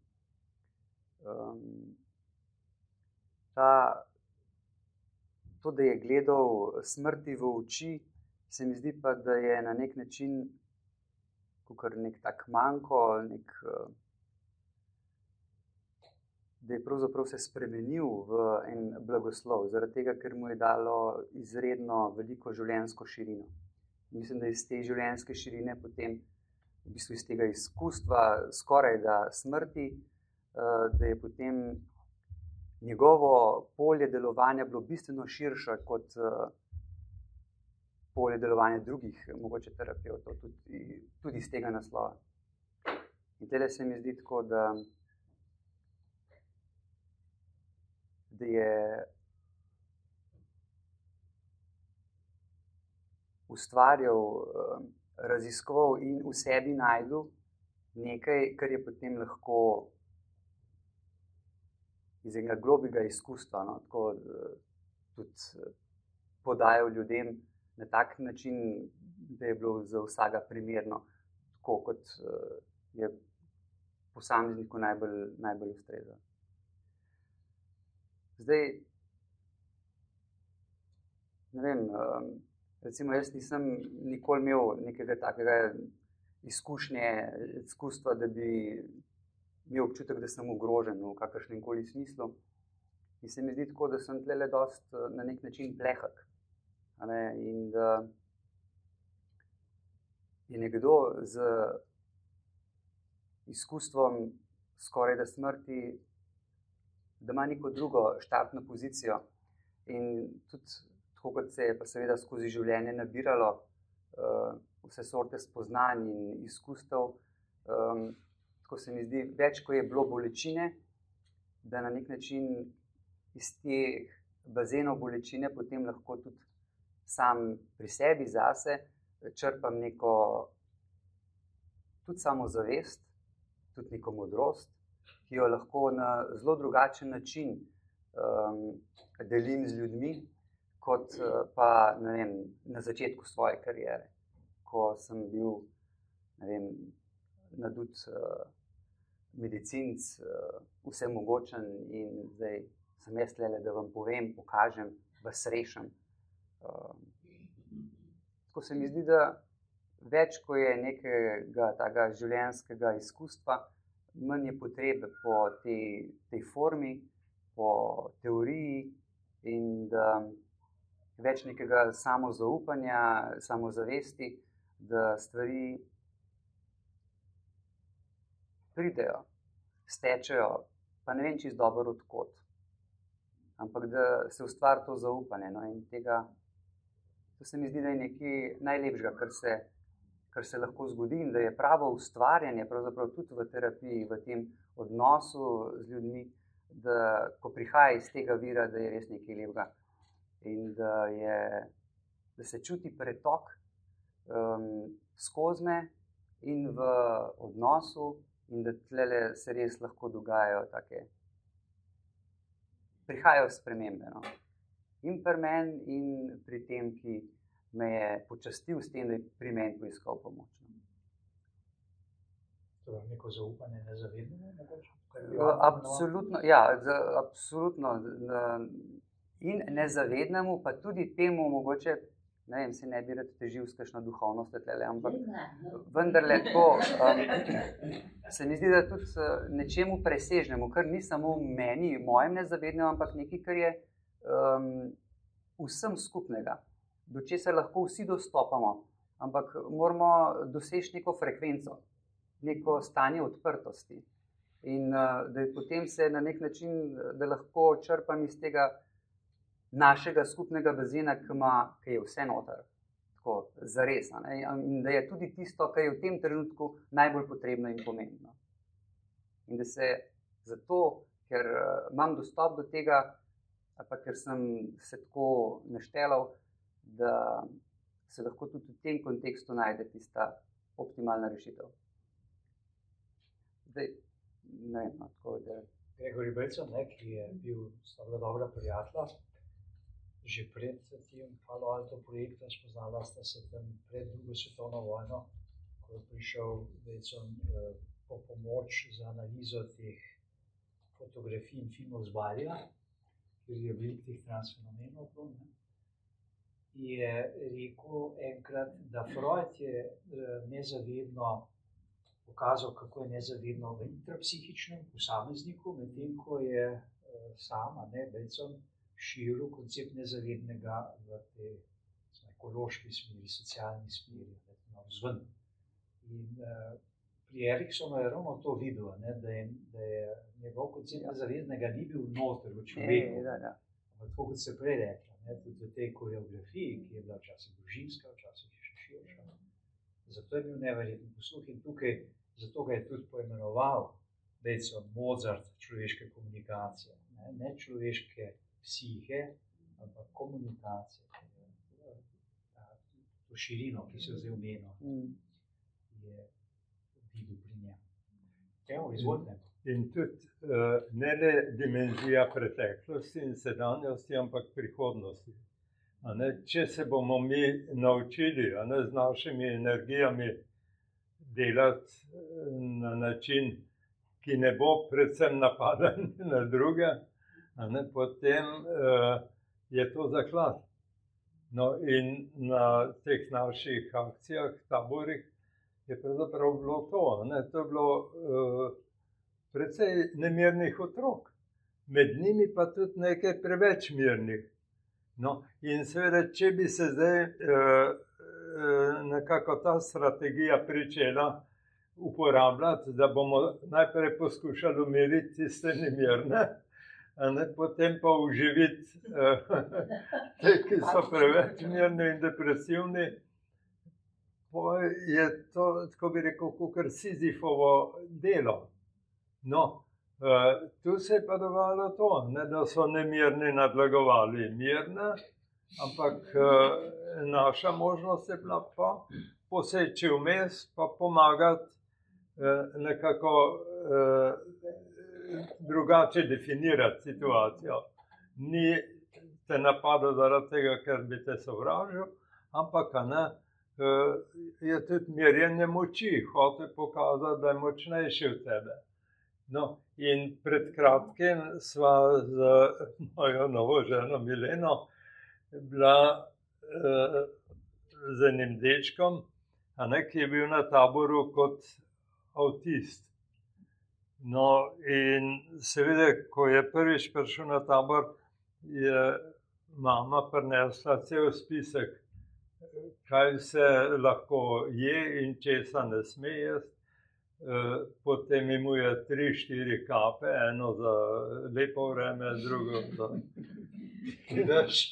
To, da je gledal smrti v oči, se mi zdi pa, da je na nek način kakor nek tak manko, da je pravzaprav se spremenil v en blagoslov, zaradi tega, ker mu je dalo izredno veliko življenjsko širino. Mislim, da iz te življenjske širine potem, v bistvu iz tega izkustva skoraj da smrti, da je potem njegovo polje delovanja bilo bistveno širše kot polje delovanja drugih, mogoče terapevtov, tudi iz tega naslova. In tele se mi zdi tako, da je ustvarjal, raziskoval in v sebi našel nekaj, kar je potem lahko iz enega globljega izkustva, no, tako tudi podajal ljudem na tak način, da je bilo za vsega primerno, tako kot je posamezniku najbolj ustrezal. Zdaj, ne vem, recimo jaz nisem nikoli imel nekega takega izkustva, da bi imel občutek, da sem ogrožen v kakršnem koli smislu. In se mi zdi tako, da sem tlele dost na nek način plehak. In da je nekdo z izkustvom skoraj da smrti, da ima neko drugo štartno pozicijo. In tudi tako, kot se je pa seveda skozi življenje nabiralo vse sorte spoznanj in izkustev, tako se mi zdi, več, ko je bilo bolečine, da na nek način iz teh bazenov bolečine potem lahko tudi sam pri sebi zase črpam neko tudi samozavest, tudi neko modrost, ki jo lahko na zelo drugačen način delim z ljudmi, kot pa ne vem, na začetku svoje kariere, ko sem bil nadut medicinc, vsemogočen in zdaj sem jaz tlele, da vam povem, pokažem, vas rešim. Tako se mi zdi, da več, ko je nekega takega življenjskega izkustva, manj je potrebe po tej formi, po teoriji in da več nekega samozaupanja, samozavesti, da stvari pridejo, stečejo, pa ne vem čisto dobro od kod, ampak da se ustvari to zaupanje. No, in to se mi zdi, da je nekaj najlepšega, kar se lahko zgodi in da je pravo ustvarjanje, pravzaprav tudi v terapiji, v tem odnosu z ljudmi, da ko prihaja iz tega vira, da je res nekaj lepega in da se čuti pretok skozi me in v odnosu in da tlele se res lahko dogajajo take, prihajajo spremembe. No. In pri meni in pri tem, ki me je počastil s tem, da je pri meni poiskal pomoč. To je neko zaupanje nezavednemu mogoče? Absolutno, ja, absolutno. In nezavednemu, pa tudi temu mogoče, ne vem, si ne bi rad težil s kakšno duhovnost, ampak vendarle tako, se mi zdi, da tudi nečemu presežnemu, kar ni samo meni, mojem nezavednemu, ampak nekaj, kar je vsem skupnega, do česar lahko vsi dostopamo, ampak moramo doseči neko frekvenco, neko stanje odprtosti. In da potem se na nek način, da lahko črpam iz tega našega skupnega bazena, ki je vse noter, tako zares. In da je tudi tisto, kar je v tem trenutku najbolj potrebno in pomembno. In da se zato, ker imam dostop do tega, ali pa ker sem se tako naštelal, da se lahko tudi v tem kontekstu najde tista optimalna rešitev. Zdaj, ne vem, tako da... Gregor Belcon, ki je bil stavila dobra prijatelja, že pred tem Palo Alto projektom, spoznala sta se tam pred drugo svetovno vojno, ko je prišel Belcon po pomoč za analizo teh fotografij in filmov z Balija, kjer je veliko teh transfenomenov. Je rekel enkrat, da Freud je nezavedno pokazal, kako je nezavedno v intrapsihičnem posamezniku, medtem ko je sama, Belcon, širil koncept nezavednega v tej ekološki smeri, socialni smeri, vzven. In pri Eriksonu je ravno to videl, da je njegov koncept nezavednega ni bil noter v človeku. Ampak tako, kot se prej rekla, tudi v tej koreografiji, ki je bila včasih družinska, včasih še širša. Zato je bil neverjeten posluh in tukaj, zato ga je tudi poimenoval Belcon Mozart človeške komunikacije, ne človeške psihe, ampak komunikacije. To širino, ki se zdaj omenil, je videl pri njem. Evo, izvolite. In tudi ne le dimenzija preteklosti in sedanjosti, ampak prihodnosti. Če se bomo mi naučili z našimi energijami delati na način, ki ne bo predvsem napadanje na druge, potem je to zaklad. No, in na teh naših akcijah, taborih, je pravzaprav bilo to. To je bilo precej nemirnih otrok, med njimi pa tudi nekaj preveč mirnih. No, in seveda, če bi se zdaj nekako ta strategija pričela uporabljati, da bomo najprej poskušali umiriti tiste nemirne, potem pa uživiti te, ki so preveč mirni in depresivni. Je to, tako bi rekel, kakor Sizifovo delo. No, tu se je pa dogajalo to, ne, da so nemirni nadlegovali mirne, ampak naša možnost je bila pa poseči vmes, pa pomagati nekako drugače definirati situacijo. Ni te napadal zaradi tega, ker bi te sovražil, ampak ne, je tudi merjenje moči, hoče pokazati, da je močnejši od tebe. No, in pred kratkim sva z mojo novo ženo Mileno bila z enim dečkom, ki je bil na taboru kot avtist. No, in seveda, ko je prvič prišel na tabor, je mama prinesla cel spisek, kaj vse lahko je in česa ne sme jesti. Potem imuje 3-4 kape, eno za lepo vreme, drugo za dež.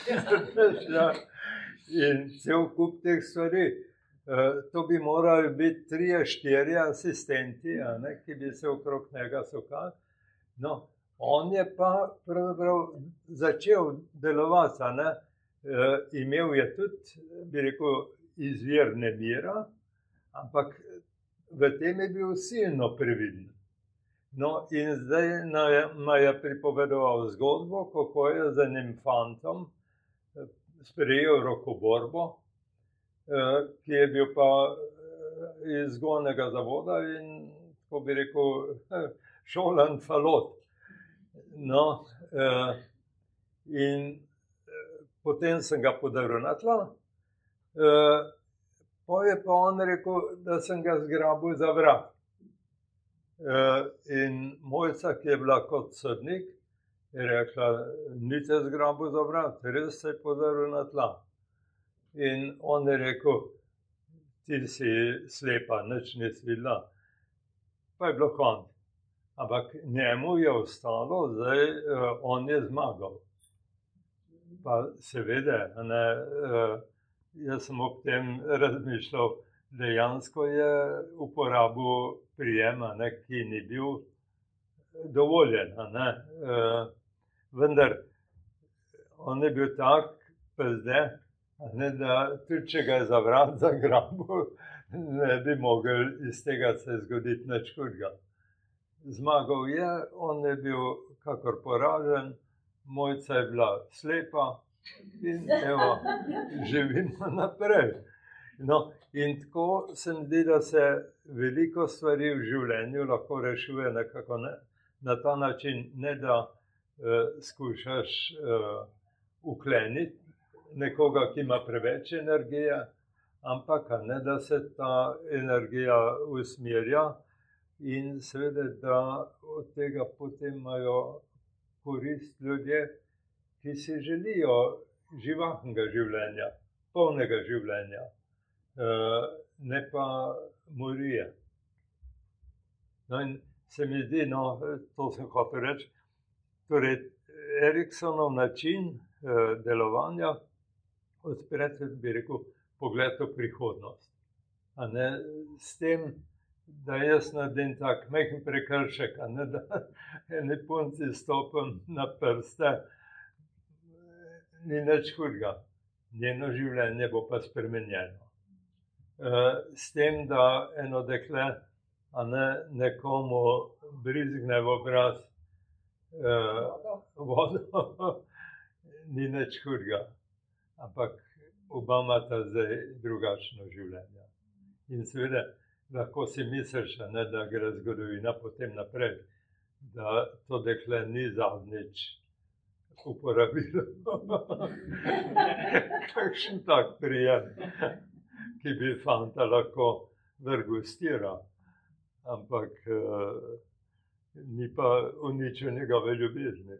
In cel kup teh stvari. To bi morali biti 3-4 asistenti, ki bi se okrog njega sukali. No, on je pa pravzaprav začel delovati, imel je tudi, bi rekel, izvir nemira, ampak v tem je bil silno previden. No, in zdaj nam je pripovedoval zgodbo, kako je z enim fantom sprejel rokoborbo, ki je bil pa iz vzgojnega zavoda in, tako bi rekel, šolan falot. No, in potem sem ga podaril na tla. Pa je pa on rekel, da sem ga zgrabil za vrat. In Mojca, ki je bila kot sodnik, je rekla, ni te zgrabil za vrat, res se je podaril na tla. In on je rekel, ti si slepa, nič nisi videla. Pa je bilo konc. Ampak njemu je ostalo, zdaj on je zmagal. Pa seveda, jaz sem ob tem razmišljal, dejansko je uporabil prijem, ki ni bil dovoljen. Vendar on je bil tak pezde, da tudi če ga je za vrat zagrabil, ne bi mogel iz tega se zgoditi nič hudega. Zmagal je, on je bil kakor poražen, Mojca je bila slepa in evo, živimo naprej. No, in tako se mi zdi, da se veliko stvari v življenju lahko rešuje nekako na ta način, ne da skušaš ukleniti nekoga, ki ima preveč energije, ampak ne da se ta energija usmerja in seveda, da od tega potem imajo korist ljudje, ki si želijo živahnega življenja, polnega življenja, ne pa morije. No in se mi zdi, to sem hotel reči, torej Eriksonov način delovanja odpre tudi, bi rekel, pogled v prihodnost. S tem, da jaz naredim tak majhen prekršek, da eni punci stopim na prste, ni nič hudega. Njeno življenje bo pa spremenjeno. S tem, da eno dekle nekomu brizgne v obraz vodo, ni nič hudega. Ampak oba imata zdaj drugačno življenje. In seveda, lahko si misliš, da gre zgodovina potem naprej, da to dekle ni zadnjič uporabilo. Kakšen tak prijem, ki bi fanta lahko vrgel s tira, ampak ni pa uničil njegove ljubezni,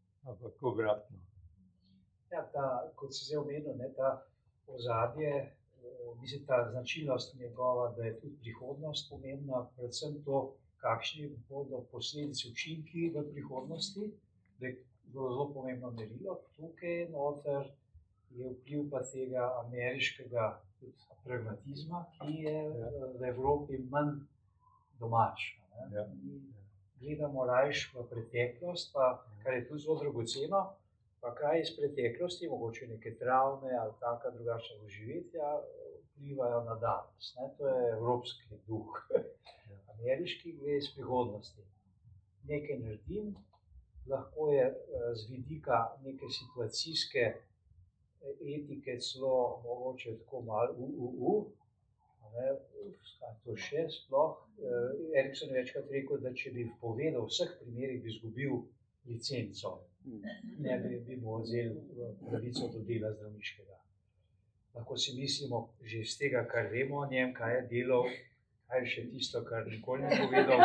ampak obratno. Ja, kot si zdaj omenil, ta ozadje mislim, ta značilnost njegova, da je tudi prihodnost pomembna, predvsem to, kakšni bodo posledice učinki v prihodnosti, da je zelo pomembno merilo. Tukaj noter je vpliv pa tega ameriškega pragmatizma, ki je v Evropi manj domač. Gledamo rajš v preteklost, pa kar je tudi zelo dragoceno, pa kaj iz preteklosti, mogoče neke travme ali taka drugačna doživetja vplivajo na danes. To je evropski duh. Ameriški gre iz prihodnosti. Nekaj naredim, lahko je z vidika neke situacijske etike celo mogoče tako malo kaj to še sploh. Erikson je večkrat rekel, da če bi povedal v vseh primerih, bi izgubil licenco. Ne bi mu vzeli pravico do dela zdravniškega. Lahko si mislimo že iz tega, kar vemo o njem, kaj je delal, kaj je še tisto, kar nikoli ne povedal.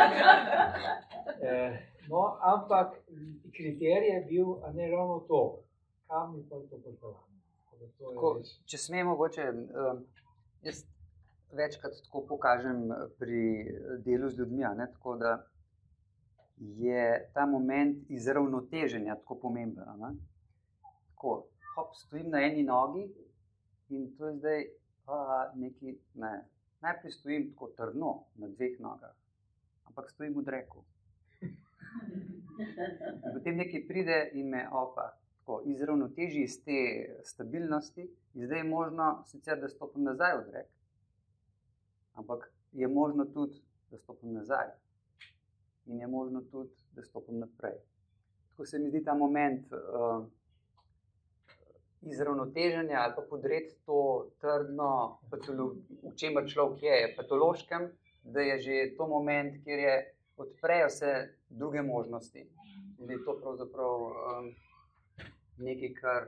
Ampak kriterij je bil, a ne ravno to, kam bi pa to pripeljalo. Če smemo, mogoče, jaz večkrat tako pokažem pri delu z ljudmi, tako da je ta moment izravnoteženja tako pomemben. Tako, stojim na eni nogi in to je zdaj neki, najprej stojim tako trdno na dveh nogah, ampak stojim v dreku. Potem nekaj pride in me tako izravnoteži iz te stabilnosti in zdaj je možno sicer, da stopim nazaj v drek, ampak je možno tudi, da stopim nazaj in je možno tudi, da stopim naprej. Tako se mi zdi ta moment izravnoteženja ali pa podreti to trdno, v čemer človek je patološkem, da je že to moment, kjer je odprejo se druge možnosti. In da je to pravzaprav nekaj, kar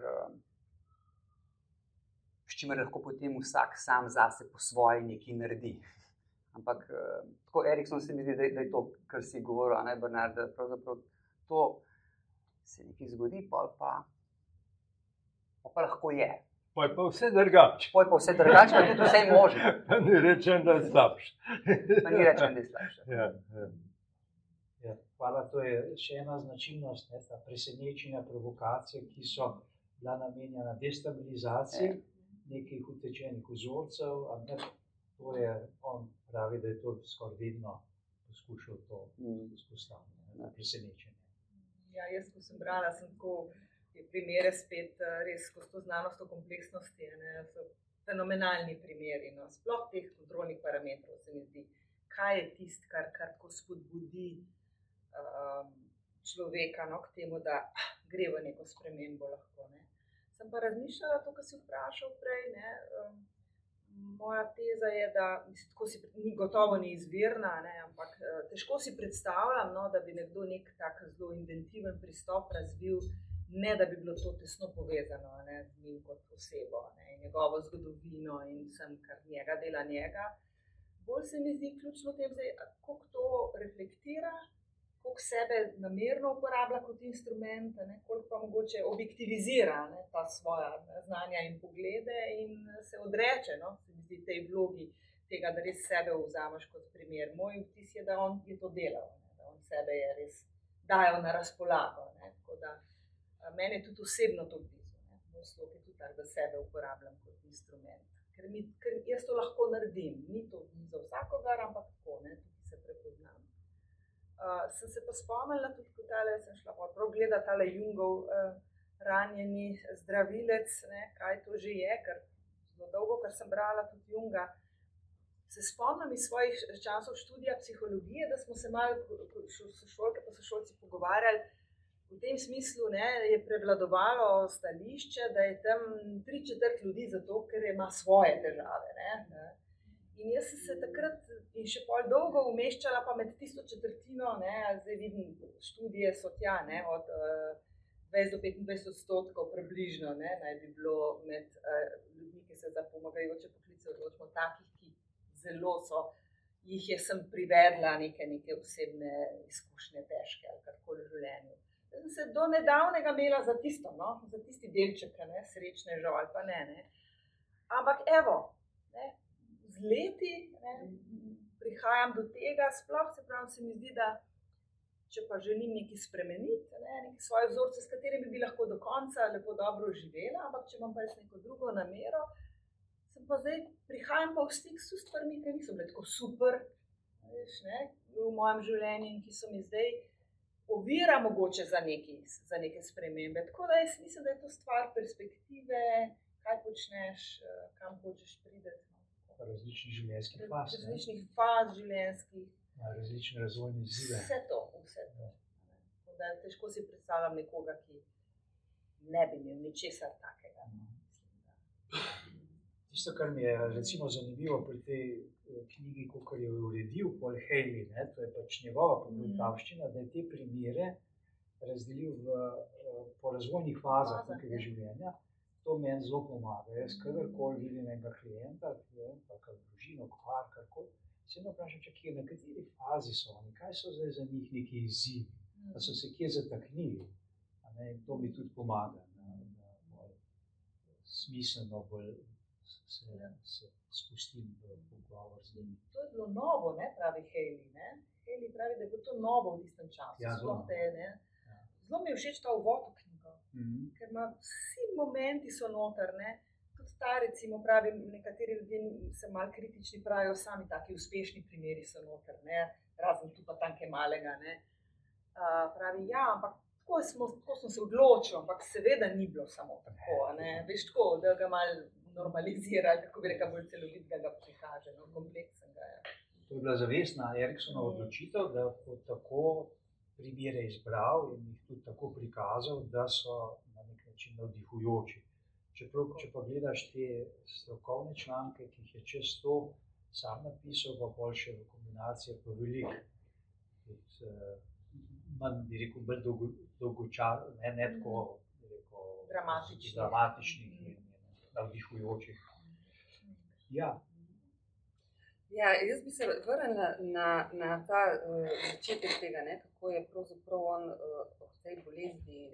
s čimer lahko potem vsak sam zase po svoje nekaj naredi. Ampak tako Erikson se mi zdi, da je to, kar si govoril, Bernard, da pravzaprav to se nekaj zgodi, pa lahko je. Pa je pa vse drugače. Pa tudi vse je možno. Pa ni rečem, da je slabše. Hvala, to je še ena značilnost, ta presenečenja, provokacije, ki so bila namenjena destabilizaciji nekih utečenih vzorcev. To je, on pravi, da je to skoraj vedno poskušal to vzpostaviti, presenečenje. Ja, jaz, ko sem brala, sem tako te primere spet res skozi to znanost o kompleksnosti, so fenomenalni primeri, sploh teh kontrolnih parametrov se mi zdi, kaj je tisto, kar tako spodbudi človeka k temu, da gre v neko spremembo lahko. Sem pa razmišljala to, kar si vprašal prej. Moja teza je, da gotovo ni izvirna, ampak težko si predstavljam, da bi nekdo nek tak zelo inventiven pristop razvil, ne da bi bilo to tesno povezano z njim kot osebo, njegovo zgodovino in vsem, kar njega dela njega. Bolj se mi zdi ključno v tem, kako to reflektira, koliko sebe namerno uporablja kot instrument, koliko pa mogoče objektivizira ta svoja znanja in poglede in se odreče, se mi zdi tej vlogi tega, da res sebe vzameš kot primer. Moj vtis je, da on je to delal, da on sebe je res dajal na razpolago. Tako da meni je tudi osebno to blizu. Moj slog je tudi tak, da sebe uporabljam kot instrument. Ker jaz to lahko naredim. Ni to za vsakogar, ampak tako, tukaj se prepoznam. Sem se pa spomnila tudi, ko sem šla prav gledati tale Jungov ranjeni zdravilec, kaj to že je, ker zelo dolgo, ker sem brala tudi Junga, se spomnim iz svojih časov študija psihologije, da smo se malo sošolke pa sošolci pogovarjali v tem smislu, je prevladovalo stališče, da je tam 3/4 ljudi zato, ker ima svoje težave. In jaz sem se takrat in še pol dolgo umeščala pa med tisto četrtino, zdaj vidim, študije so tja, od 20 do 25% približno, naj bi bilo med ljudmi, ki se za pomagajoče poklice odločimo, takih, ki zelo so, jih je sem privedla neke osebne izkušnje težke ali karkoli v življenju. Jaz sem se do nedavnega imela za tisto, za tisti delček, srečnežo ali pa ne. Ampak evo, ne, z leti prihajam do tega, sploh se mi zdi, da če pa želim nekaj spremeniti, neke svoje vzorce, s katerimi bi lahko do konca lepo dobro živela, ampak če imam pa jaz neko drugo namero, prihajam pa v stik s stvarmi, ki niso bile tako super, veš, v mojem življenju in ki so mi zdaj ovira mogoče za neke spremembe. Tako da jaz mislim, da je to stvar perspektive, kaj počneš, kam hočeš priti. Različnih življenjskih faz. Različnih faz življenjskih. Različne razvojne izzive. Vse to. Da težko si predstavljam nekoga, ki ne bi imel ničesar takega. Tisto, kar mi je recimo zanimivo pri tej knjigi, kakor je uredil Paul Haley, to je pač njegova pogledavščina, da je te primere razdelil po razvojnih fazah nekega življenja. To meni zelo pomaga. Jaz kadarkoli vidim enega klienta, kakor družino, kohar, karkoli, se eno vprašam, na kateri fazi so oni, kaj so zdaj za njih neki izzivi, pa so se kje zataknili. In to mi tudi pomaga, da bolj smiselno bolj se spustim v pogovor z njimi. To je bilo novo, pravi Haley. Haley pravi, da je bilo to novo v tistem času. Ja, zelo mi je všeč ta uvod v knjigo, ker ima vsi momenti so noter, tudi ta, recimo, pravi, nekateri ljudje se malo kritični pravijo, sami taki uspešni primeri so noter, razen tu pa tanke malega, pravi, ja, ampak tako smo se odločili, ampak seveda ni bilo samo tako, veš tako, da ga malo normalizira, kako bi rekel, bolj celovit, da ga prikaže, kompleksen ga je. To je bila zavestna Eriksonova odločitev, da bo tako primere izbral in jih tudi tako prikazal, da so na nek način navdihujoči. Če pa gledaš te strokovne članke, ki jih je čez to sam napisal, pa bolj še v kombinaciji pa veliko. Manj, bi rekel, bolj dolgočasnih, ne tako, bi rekel, dramatičnih in navdihujočih. Ja, jaz bi se vrnila na ta začetek tega, kako je pravzaprav on ob tej bolezni,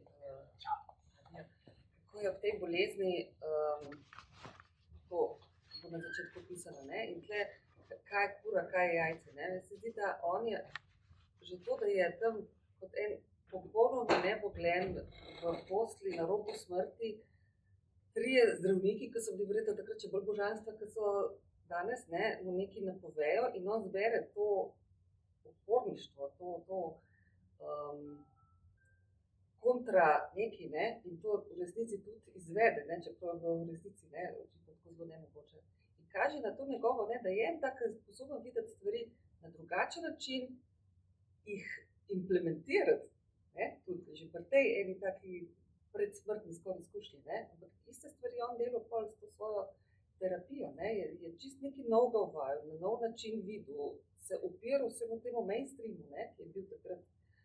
to bo na začetku pisano, in tle, kaj je kura, kaj je jajce. Se zdi, da on je že to, da je tam kot en popolnoma nebogljen v posli na robu smrti, 3 zdravniki, ki so bili verjetno takrat še bolj božanstva, ki so danes mu nekaj napovejo in on zbere to uporništvo, to kontra nekaj, in to v resnici tudi izvede, čeprav je v resnici očitno tako zelo nemogoče. In kaže na to njegovo, da je en tak sposoben videti stvari na drugačen način, jih implementirati, tudi že pri tej eni taki predsmrtni skoraj izkušnji, ampak iste stvari on delal pol s to svojo terapijo, je čist nekaj novega uvajal, na nov način videl, se opiral vsemu temu mainstreamu, ki je bil takrat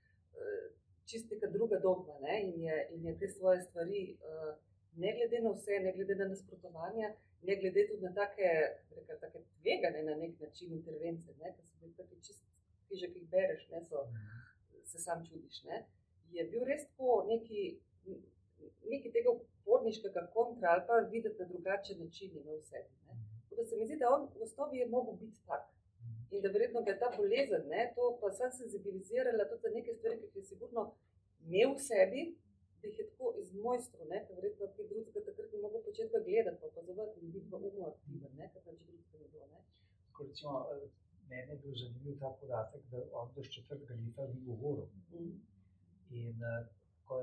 čist neka druga dogma, in je te svoje stvari, ne glede na vse, ne glede na nasprotovanja, ne glede tudi na take tvegane na nek način intervencije, ki so bili taki čist knjiže, ki jih bereš, se sam čudiš, je bil res tako nekaj tega uporniškega kontra ali pa videti na drugačen način v sebi. Tako da se mi zdi, da on v osnovi je mogel biti tak. In da verjetno ga je ta bolezen, to pa sam senzibilizirala tudi za neke stvari, ki je sigurno imel v sebi, da jih je tako izmojstril, ker verjetno kaj drugega takrat ni mogel početi gledati, pa pozavati in biti pa aktiven, ker pač drugega ne bilo. Tako recimo, meni je bil zanimiv ta podatek, da on do 4. leta ni govoril. In ko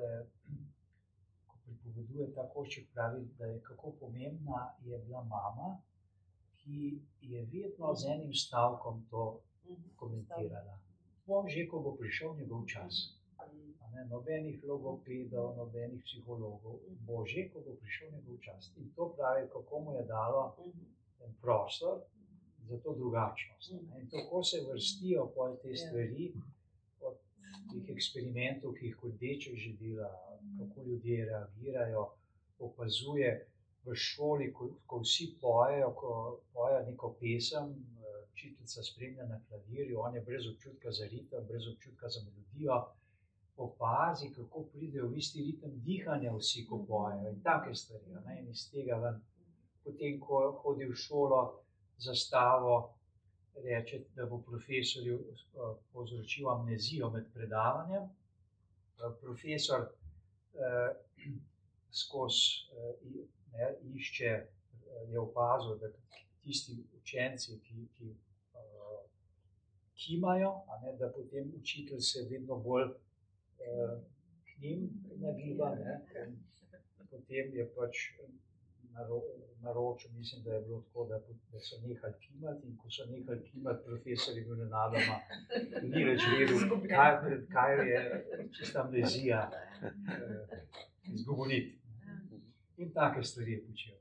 pripoveduje ta košček, pravi, da je kako pomembna je bila mama, ki je vedno z enim stavkom to komentirala. Bom že, ko bo prišel njegov čas. Nobenih logopedov, nobenih psihologov, bo že, ko bo prišel njegov čas. In to pravi, kako mu je dalo ten prostor za to drugačnost. In tako se vrstijo pol te stvari, od teh eksperimentov, ki jih kot deček že dela, kako ljudje reagirajo, opazuje v šoli, ko vsi pojejo, ko pojejo neko pesem, učiteljica spremlja na klavirju, on je brez občutka za ritem, brez občutka za melodijo, opazi, kako pridejo v isti ritem dihanja vsi, ko pojejo in take stvari. In iz tega ven potem, ko hodi v šolo, zastavo, reče, da bo profesorju povzročil amnezijo med predavanjem. Profesor skozi išče, je opazil, da tisti učenci, ki kimajo, da potem učitelj se vedno bolj k njim nagiba. Potem je pač naročil, mislim, da je bilo tako, da so nehali kimati, in ko so nehali kimati, profesor je bil nenadoma, ni več vedel, kaj je čista amnezija izgovoriti. In take stvari je počel.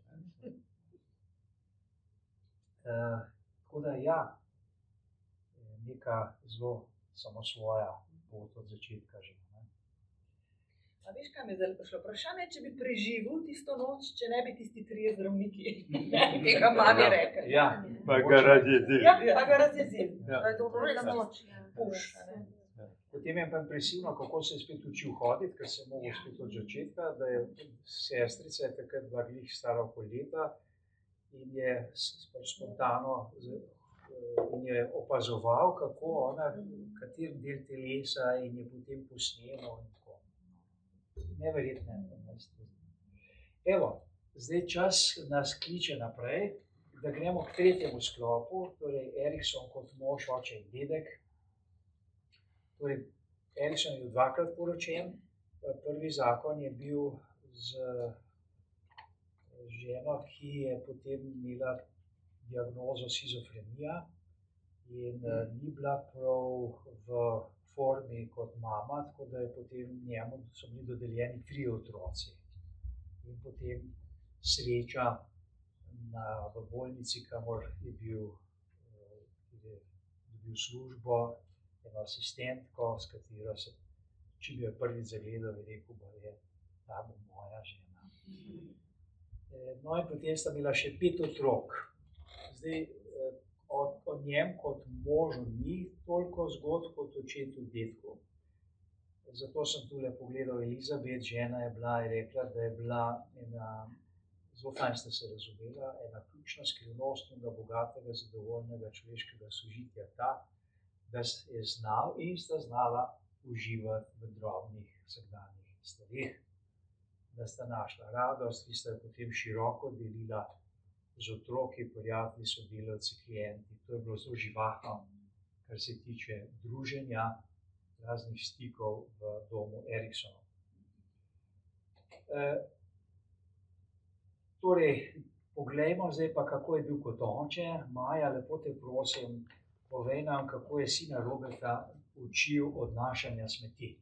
Tako da ja, neka zelo samosvoja pot od začetka že. A veš, kaj me zdaj prišlo? Vprašanje, če bi preživel tisto noč, če ne bi tisti 3 zdravniki tega mami rekli. Ja, pa ga razjezili. Ja, pa ga razjezili. To je dobro, da noč puš. Potem je pa impresivno, kako se je spet učil hoditi, ker se je mogel spet od začetka, da je sestrica je takrat bila glih stara okoli leta in je spontano in je opazoval, kako ona, kater del telesa in je potem posnemal in tako. Neverjetne. Evo, zdaj čas nas kliče naprej, da gremo k 3. sklopu, torej Erikson kot mož, oče in dedek. Torej, Erikson je bil 2-krat poročen. Prvi zakon je bil z ženo, ki je potem imela diagnozo shizofrenija in ni bila prav v formi kot mama, tako da je potem njemu so bili dodeljeni 3 otroci. In potem sreča v bolnici, kamor je dobil službo, eno asistentko, s katero se, če bi jo prvič zagledal, je rekel, da je ta bo moja žena. No in potem sta bila še 5 otrok. Zdaj, o njem kot možu ni toliko zgodb kot očetu dedku. Zato sem tule pogledal Elizabet, žena je bila, je rekla, da je bila ena, zelo fajn sta se razumela, ena ključna skrivnost enega bogatega, zadovoljnega človeškega sožitja ta, da je znal in sta znala uživati v drobnih vsakdanjih stvareh, da sta našla radost, ki sta jo potem široko delila z otroki, prijatelji, sodelavci, klienti. To je bilo zelo živahno, kar se tiče druženja, raznih stikov v domu Eriksonov. Torej, poglejmo zdaj pa, kako je bil kot oče. Maja, lepo te prosim, povej nam, kako je sina Roberta učil odnašanja smeti.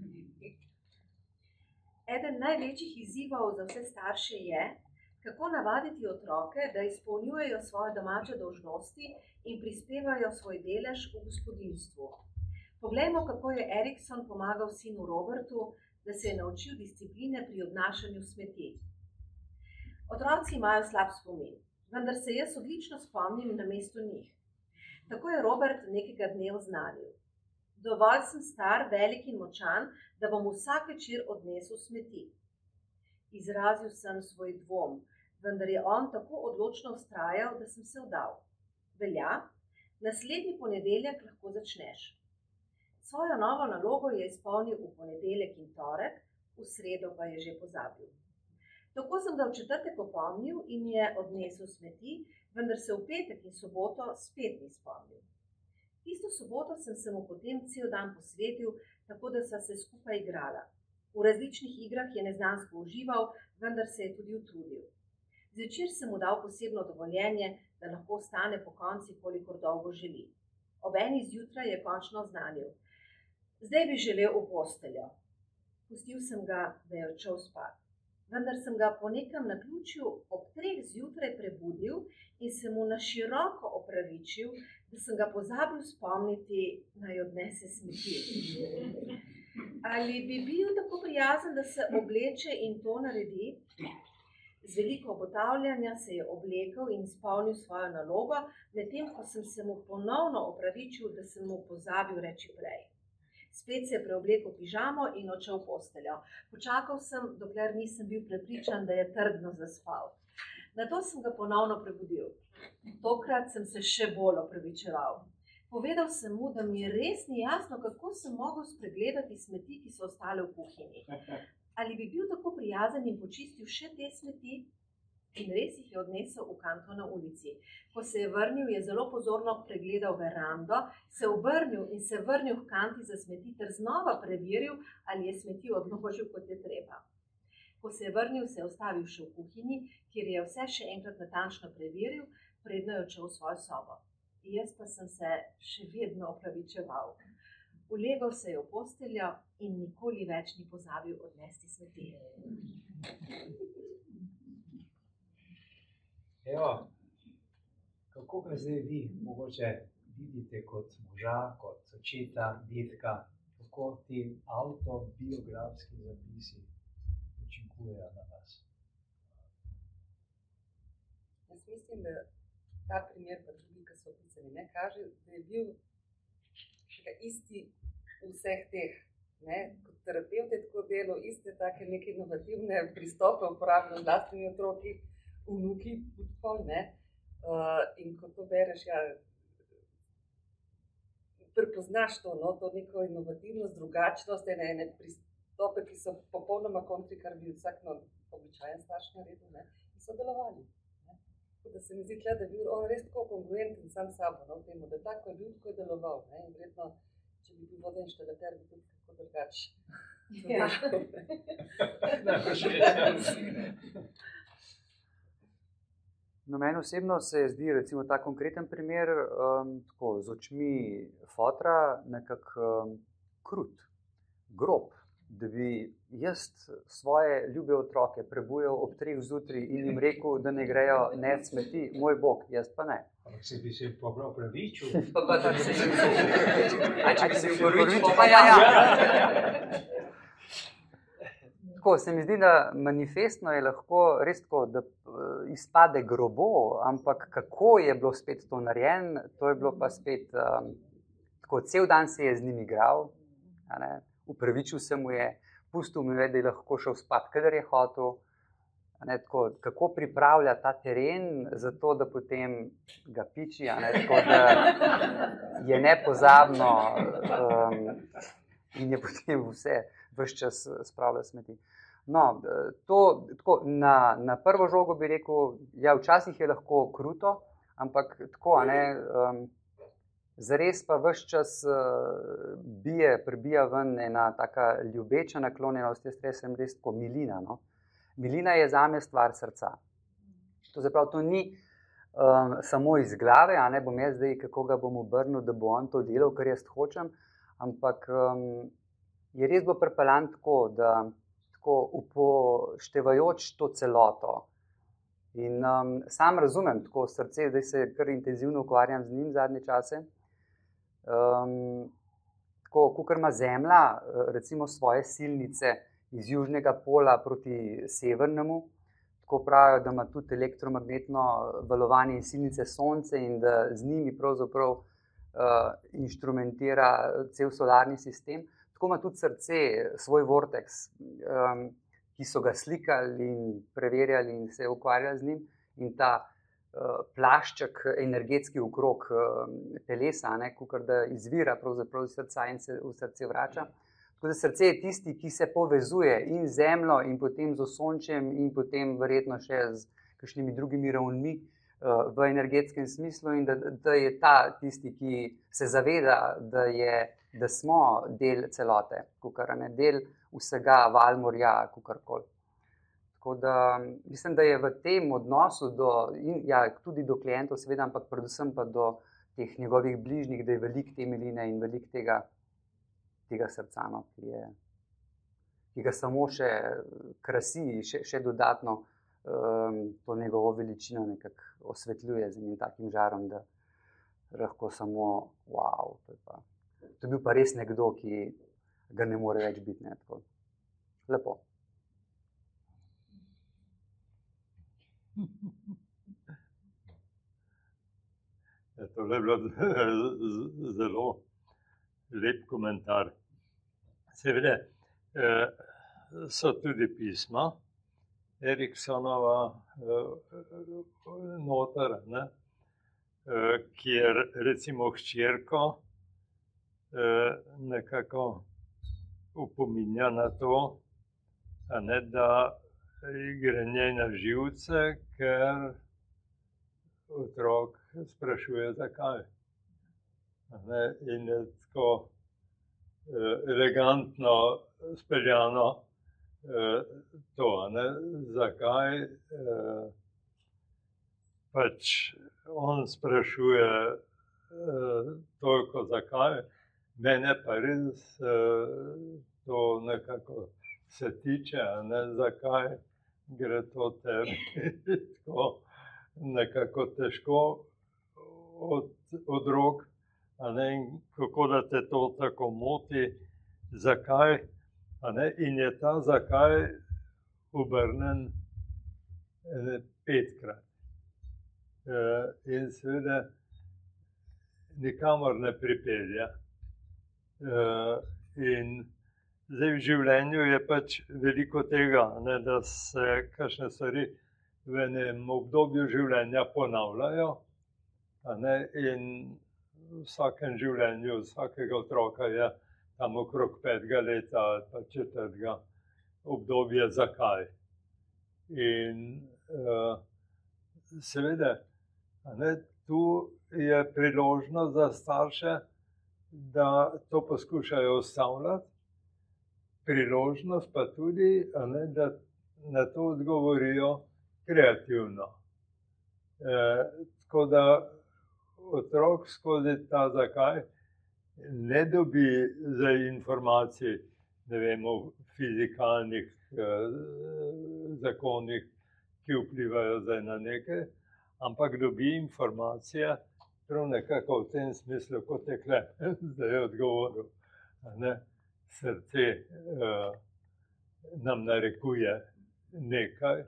Eden največjih izzivov za vse starše je, kako navaditi otroke, da izpolnjujejo svoje domače dolžnosti in prispevajo svoj delež v gospodinjstvu. Poglejmo, kako je Erikson pomagal sinu Robertu, da se je naučil discipline pri odnašanju smeti. Otroci imajo slab spomin, vendar se jaz odlično spomnim namesto njih. Tako je Robert nekega dne oznanil: dovolj sem star, velik in močan, da bom vsak večer odnesel smeti. Izrazil sem svoj dvom, vendar je on tako odločno vztrajal, da sem se vdal. Velja, naslednji ponedeljek lahko začneš. Svojo novo nalogo je izpolnil v ponedeljek in torek, v sredo pa je že pozabil. Tako sem ga v četrtek opomnil in je odnesel smeti, vendar se v petek in soboto spet ni spomnil. Tisto soboto sem se mu potem cel dan posvetil, tako da sva se skupaj igrala. V različnih igrah je neznansko užival, vendar se je tudi utrudil. Zvečer sem mu dal posebno dovoljenje, da lahko ostane po konci, kolikor dolgo želi. Ob 1 zjutraj je končno oznanil: zdaj bi želel v posteljo. Pustil sem ga, da je odšel spat. Vendar sem ga po nekem naključju ob 3 zjutraj prebudil in se mu na široko opravičil, da sem ga pozabil spomniti, naj odnese smeti. Ali bi bil tako prijazen, da se obleče in to naredi? Z veliko obotavljanja se je oblekel in izpolnil svojo nalogo, medtem ko sem se mu ponovno opravičil, da sem mu pozabil reči prej. Spet se je preoblekel pižamo in odšel v posteljo. Počakal sem, dokler nisem bil prepričan, da je trdno zaspal. Nato sem ga ponovno prebudil. Tokrat sem se še bolj opravičeval. Povedal sem mu, da mi res ni jasno, kako sem mogel spregledati smeti, ki so ostale v kuhinji. Ali bi bil tako prijazen in počistil še te smeti? In res jih je odnesel v kanto na ulici. Ko se je vrnil, je zelo pozorno pregledal verando, se obrnil in se vrnil v kanti za smeti ter znova preveril, ali je smeti odložil, kot je treba. Ko se je vrnil, se je ustavil še v kuhinji, kjer je vse še enkrat natančno preveril, predno je odšel v svojo sobo. Jaz pa sem se še vedno opravičeval. Ulegel se je v posteljo in nikoli več ni pozabil odnesti smeti. Evo, kako ga zdaj vi mogoče vidite kot moža, kot očeta, dedka, kako ti avtobiografski zapisi učinkujejo na vas? Jaz mislim, da ta primer, pa tudi, ki so opisali, ne, kaže, da je bil še isti v vseh teh. Ne, kot terapevt je tako delal, iste take neke inovativne pristope uporabljal z lastnimi otroki, vnuki, tudi pol, ne. In ko to bereš, ja, prepoznaš to, no, to neko inovativnost, drugačnost, ene pristope, ki so popolnoma kontri, kar bi vsak običajen starš naredil, ne, in so delovali. Tako da se mi zdi tle, da je bil on res tako kongruenten sam sabo, no, v tem, da tako je bil, tako je deloval, ne, in verjetno, če bi bil vodoinštalater, bi tudi kako drugače. Ja. No, meni osebno se zdi recimo ta konkreten primer tako z očmi fotra nekako krut, grob, da bi jaz svoje ljube otroke prebujal ob 3 zjutraj in jim rekel, da ne grejo net smeti, moj bog, jaz pa ne. Ampak se bi se pa prav pravičil. Pa da se jim Če bi se pravičil, pa ja. Tako, se mi zdi, da manifestno je lahko res tako, da izpade grobo, ampak kako je bilo spet to narejen, to je bilo pa spet tako, cel dan se je z njim igral, upravičil se mu je, pustil mu je, da je lahko šel spat, kadar je hotel, tako, kako pripravlja ta teren za to, da potem ga piči, tako, da je nepozabno in je potem ves čas spravlja smeti. No, to, tako, na prvo žogo bi rekel, ja, včasih je lahko kruto, ampak tako, zares pa ves čas prebija ven ena taka ljubeča naklonjenost, jaz sem res tako milina. No? Milina je zame stvar srca. To se pravi, to ni samo iz glave, ne bom jaz zdaj, kako ga bom obrnil, da bo on to delal, kar jaz hočem, ampak je res bilo pripeljan tako, da tako upoštevajoč to celoto. In sam razumem tako srce, zdaj se kar intenzivno ukvarjam z njim zadnje čase. Tako, kakor ima Zemlja recimo svoje silnice iz južnega pola proti severnemu, tako pravijo, da ima tudi elektromagnetno valovanje in silnice Sonce in da z njimi pravzaprav inštrumentira cel solarni sistem. Tako ima tudi srce svoj vortex, ki so ga slikali in preverjali in se ukvarjali z njim, in ta plašček energetski okrog telesa, kakor da izvira pravzaprav iz srca in se v srce vrača. Tako da srce je tisti, ki se povezuje in z Zemljo in potem z Osončjem in potem verjetno še z kakšnimi drugimi ravnmi v energetskem smislu in da je ta tisti, ki se zaveda, da smo del celote, kakor ne del vsega valmorja, kakorkoli. Tako da mislim, da je v tem odnosu tudi do klientov, seveda, ampak predvsem pa do teh njegovih bližnjih, da je veliko te miline in veliko tega srca, no, ki ga samo še krasi, še dodatno to njegovo veličino nekako osvetljuje z enim takim žarom, da lahko samo wow, to je bil pa res nekdo, ki ga ne more več biti, ne, tako lepo. To je bilo zelo lep komentar. Seveda so tudi pisma, Eriksonova noter, ne? Kjer recimo hčerko nekako upominja na to, a ne, da gre njej na živce, ker otrok sprašuje, zakaj. In je tako elegantno speljano to, ne, zakaj pač on sprašuje toliko zakaj, mene pa res to nekako se tiče, a ne, zakaj gre to tebi tako nekako težko od rok, a ne, in kako da te to tako moti, zakaj, a ne, in je ta zakaj obrnen 5-krat. In seveda nikamor ne pripelje. In zdaj v življenju je pač veliko tega, ne, da se kakšne stvari v enem obdobju življenja ponavljajo, a ne, in v vsakem življenju vsakega otroka je tam okrog 5. leta ali pa 4. obdobje zakaj. In seveda, a ne, tu je priložnost za starše, da to poskušajo ustavljati, priložnost pa tudi, a ne, da na to odgovorijo kreativno. Tako da otrok skozi ta zakaj ne dobi zdaj informacij, ne vem, o fizikalnih zakonih, ki vplivajo zdaj na nekaj, ampak dobi informacije prav nekako v tem smislu, kot je Klemen zdaj odgovoril. Srce nam narekuje nekaj,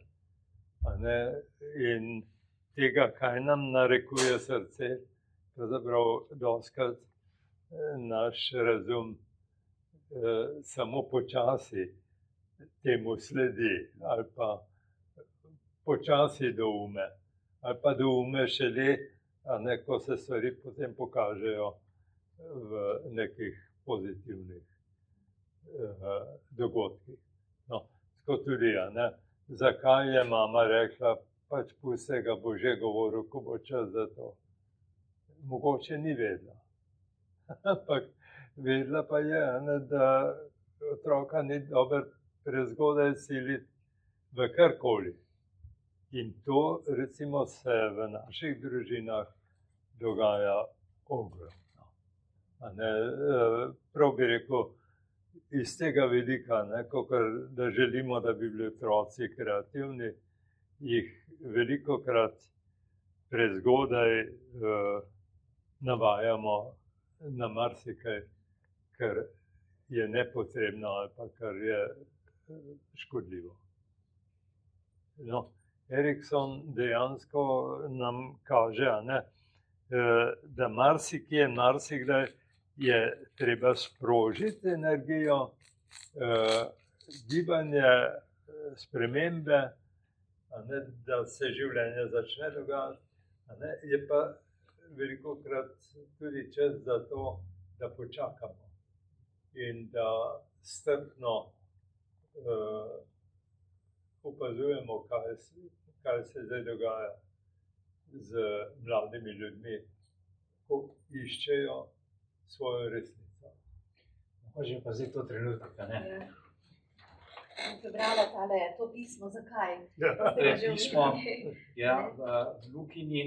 in tega, kaj nam narekuje srce, pravzaprav dostikrat naš razum samo počasi temu sledi ali pa počasi doume, ali pa doume šele, ko se stvari potem pokažejo v nekih pozitivnih dogodkih. No, tako tudi, zakaj je mama rekla, pač pusti ga, bo že govoril, ko bo čas za to. Mogoče ni vedela, ampak vedela pa je, da otroka ni dobro prezgodaj siliti v karkoli. In to recimo se v naših družinah dogaja ogromno. Prav bi rekel, iz tega vidika, da želimo, da bi bili otroci kreativni, jih velikokrat prezgodaj navajamo na marsikaj, kar je nepotrebno ali pa kar je škodljivo. No, Erikson dejansko nam kaže, da marsikje, marsikdaj je treba sprožiti energijo, gibanje, spremembe, da se življenje začne dogajati, je pa velikokrat tudi čas za to, da počakamo in da strpno opazujemo, kaj se zdaj dogaja z mladimi ljudmi, ko iščejo svojo resnico. Može pa zdaj to trenutek, ne? Sem prebrala to pismo, zakaj? To je pismo, v Lukini,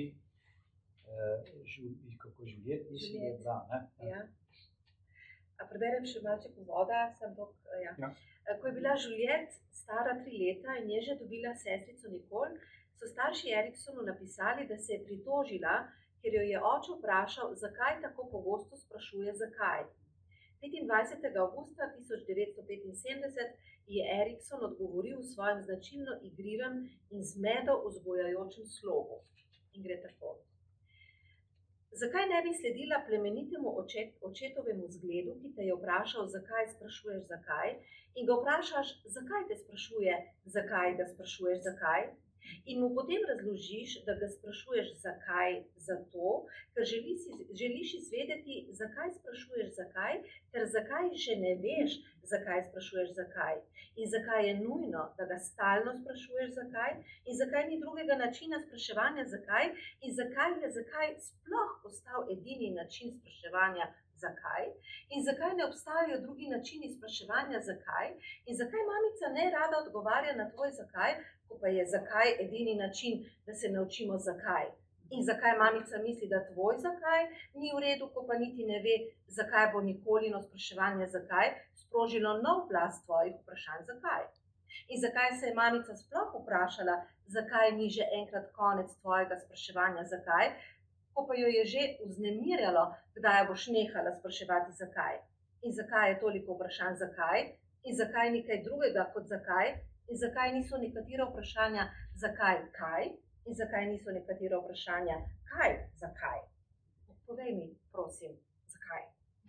kako Juliet, mislim, je bila, ne? Preberem še malček uvoda, Ko je bila Juliet stara 3 leta in je že dobila sestrico Nicole, so starši Eriksonu napisali, da se je pritožila, ker jo je oče vprašal, zakaj tako pogosto sprašuje zakaj. 25. avgusta 1975 je Erikson odgovoril v svojem značilno igrivem in zmedo vzbujajočem slogu. In gre tako. Zakaj ne bi sledila plemenitemu očetovemu zgledu, ki te je vprašal, zakaj sprašuješ zakaj, in ga vprašaš, zakaj te sprašuje, zakaj ga sprašuješ zakaj, in mu potem razložiš, da ga sprašuješ zakaj, zato, ker želiš izvedeti, zakaj sprašuješ zakaj, ter zakaj še ne veš, zakaj sprašuješ zakaj, in zakaj je nujno, da ga stalno sprašuješ zakaj, in zakaj ni drugega načina spraševanja zakaj, in zakaj je zakaj sploh postal edini način spraševanja zakaj, in zakaj ne obstajajo drugi načini spraševanja zakaj, in zakaj mamica ne rada odgovarja na tvoj zakaj, ko pa je zakaj edini način, da se naučimo zakaj. In zakaj mamica misli, da tvoj zakaj ni v redu, ko pa niti ne ve, zakaj bo Nikolino spraševanje zakaj sprožilo nov plaz tvojih vprašanj zakaj. In zakaj se je mamica sploh vprašala, zakaj ni že enkrat konec tvojega spraševanja zakaj, ko pa jo je že vznemirjalo, kdaj boš nehala spraševati zakaj. In zakaj je toliko vprašanj zakaj, in zakaj ni kaj drugega kot zakaj, in zakaj niso nekatera vprašanja zakaj kaj, in zakaj niso nekatera vprašanja kaj zakaj. Povej mi, prosim, zakaj.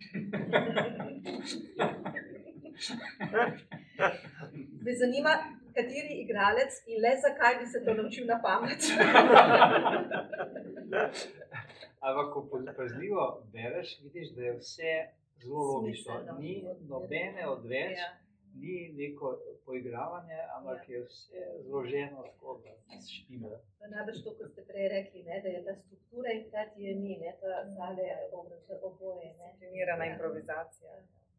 Me zanima, kateri igralec in le zakaj bi se to naučil na pamet. Ampak, ko pazljivo bereš, vidiš, da je vse zelo logično. Ni nobene odveč, ni neko poigravanje, ampak je vse zloženo skozi štima. Najbrž to, kot ste prej rekli, ne, da je ta struktura in hkrati je ni, ne, ta zdale oboje. Disciplinirana improvizacija.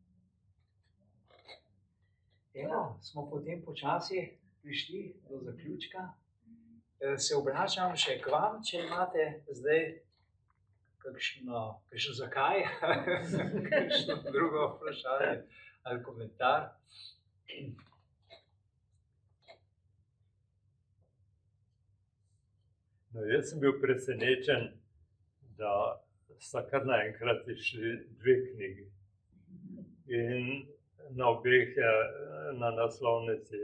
Evo, smo potem počasi prišli do zaključka. Se obračam še k vam, če imate zdaj kakšno zakaj, kakšno drugo vprašanje ali komentar. No, jaz sem bil presenečen, da sta kar naenkrat išli 2 knjigi. In na obeh je na naslovnici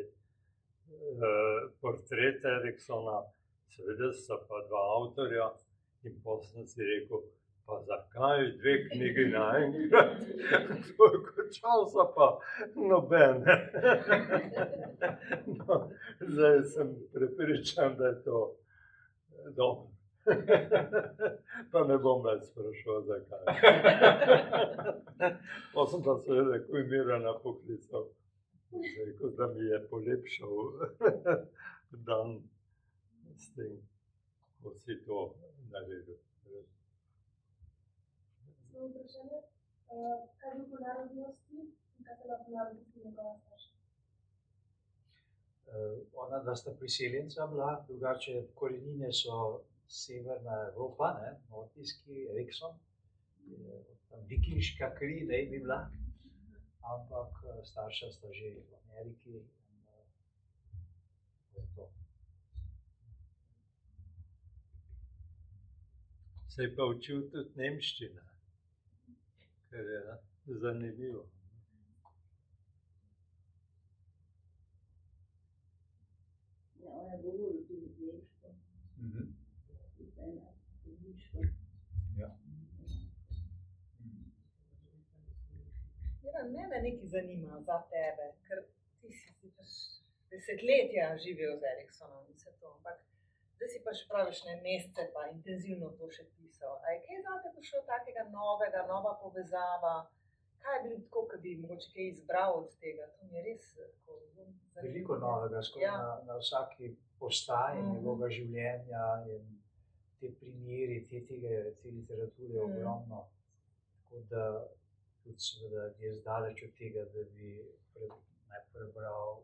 portret Eriksona, seveda sta pa 2 avtorja, in potem sem si rekel, pa zakaj 2 knjigi naenkrat? Toliko časa pa nobene. No, zdaj sem prepričan, da je to dobro. Pa ne bom več sprašal, zakaj. Pa sem pa seveda Mirana poklical, da mi je polepšal dan s tem, ko si to naredil. Samo vprašanje, kaj bi po narodnosti in kaj se lahko naroditi njegova starša? Ona dva sta priseljenca bila, drugače korenine so severna Evropa, nordijski Erikson, vikinška kri naj bi bila, ampak starša sta že v Ameriki in to je to. Se je pa učil tudi nemščina, kar je zanimivo. Ja, on je govoril tudi nemško. Ja. Mene nekaj zanima za tebe, ker ti si desetletja živel z Eriksonom in vse to, ampak zdaj si pa še praviš mesece pa intenzivno to še pisal. A je kaj zate prišlo takega novega, nova povezava? Kaj je bilo tako, kad bi mogoče kaj izbral od tega? To mi je res zanimivo. Veliko novega, na vsaki postaji njegovega življenja in te primeri, te literature je ogromno. Tako da tudi seveda je zdaleč od tega, da bi prebral.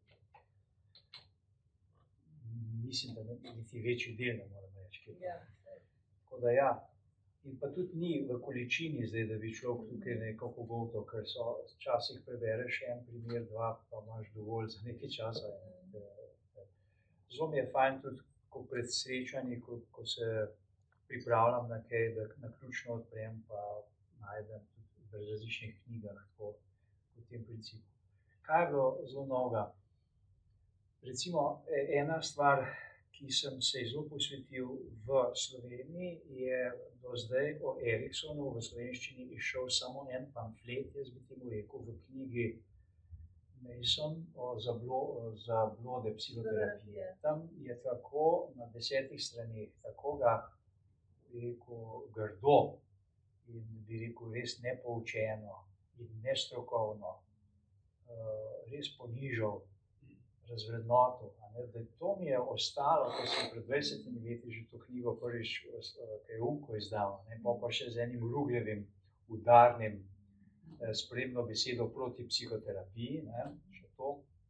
Mislim, da niti večji del ne moram reči. Tako da ja, in pa tudi ni v količini zdaj, da bi človek tukaj nekako pogotov, ker so včasih prebereš en primer, 2, pa imaš dovolj za nekaj časa. Zelo mi je fajn tudi, ko pred srečanji, ko se pripravljam na kaj, da naključno odprem, pa najdem tudi v različnih knjigah po tem principu. Kaj je bilo zelo novega? Recimo, ena stvar, ki sem se zelo posvetil v Sloveniji, je do zdaj o Eriksonu v slovenščini izšel samo en pamflet, jaz bi temu rekel, v knjigi Mason o zablode psihoterapije. Tam je tako na 10 straneh, tako ga rekel grdo in bi rekel res nepoučeno in nestrokovno, res ponižal, razvrednotil. Da to mi je ostalo, ko sem pred 20 leti že to knjigo prvič Keunko izdal, pa še z enim Rugljevim udarnim spremno besedo proti psihoterapiji, še to.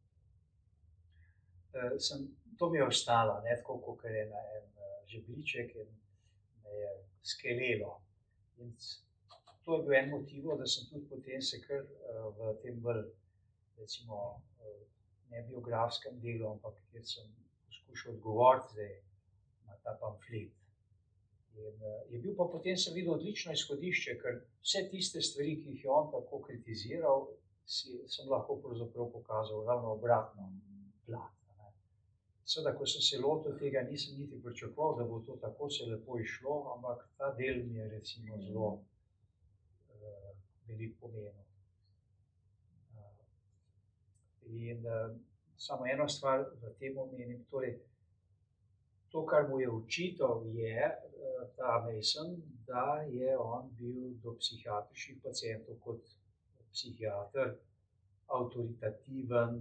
To mi je ostalo, tako kot je en žebljiček in me je skelelo. In to je bil en motiv, da sem tudi potem se kar v tem bolj, recimo, ne biografskem delu, ampak kjer sem poskušal odgovoriti zdaj na ta pamflet. In je bil pa potem, sem videl, odlično izhodišče, ker vse tiste stvari, ki jih je on tako kritiziral, sem lahko pravzaprav pokazal ravno obratno plat. Seveda, ko sem se lotil tega, nisem niti pričakoval, da bo to tako se lepo išlo, ampak ta del mi je recimo zelo veliko pomenil. In samo eno stvar v tem omenim, torej to, kar mu je očital, je ta Mason, da je on bil do psihiatričnih pacientov kot psihiater avtoritativen,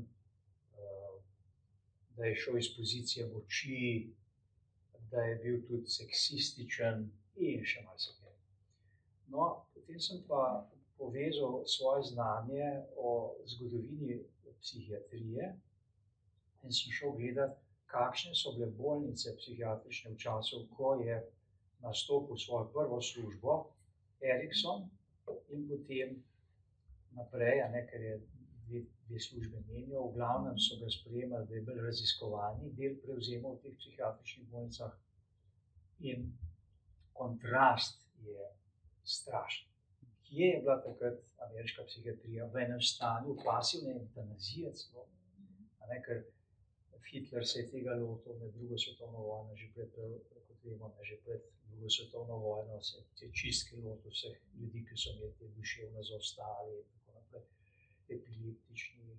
da je šel iz pozicije moči, da je bil tudi seksističen in še marsikaj. No, potem sem pa povezal svoje znanje o zgodovini psihiatrije in sem šel gledati, kakšne so bile bolnice psihiatrične v času, ko je nastopil svojo prvo službo Erikson in potem naprej, ker je dve službe menjal, v glavnem so ga sprejemali, da je bil raziskovalni del prevzemal v teh psihiatričnih bolnicah in kontrast je strašen. Kje je bila takrat ameriška psihiatrija? V enem stanju pasivne eutanazije celo, ker Hitler se je tega lotil med drugo svetovno vojno, že pred, kot vemo, že pred drugo svetovno vojno se je čistke lotil vseh ljudi, ki so imeli te duševno zaostali in tako naprej, epileptični,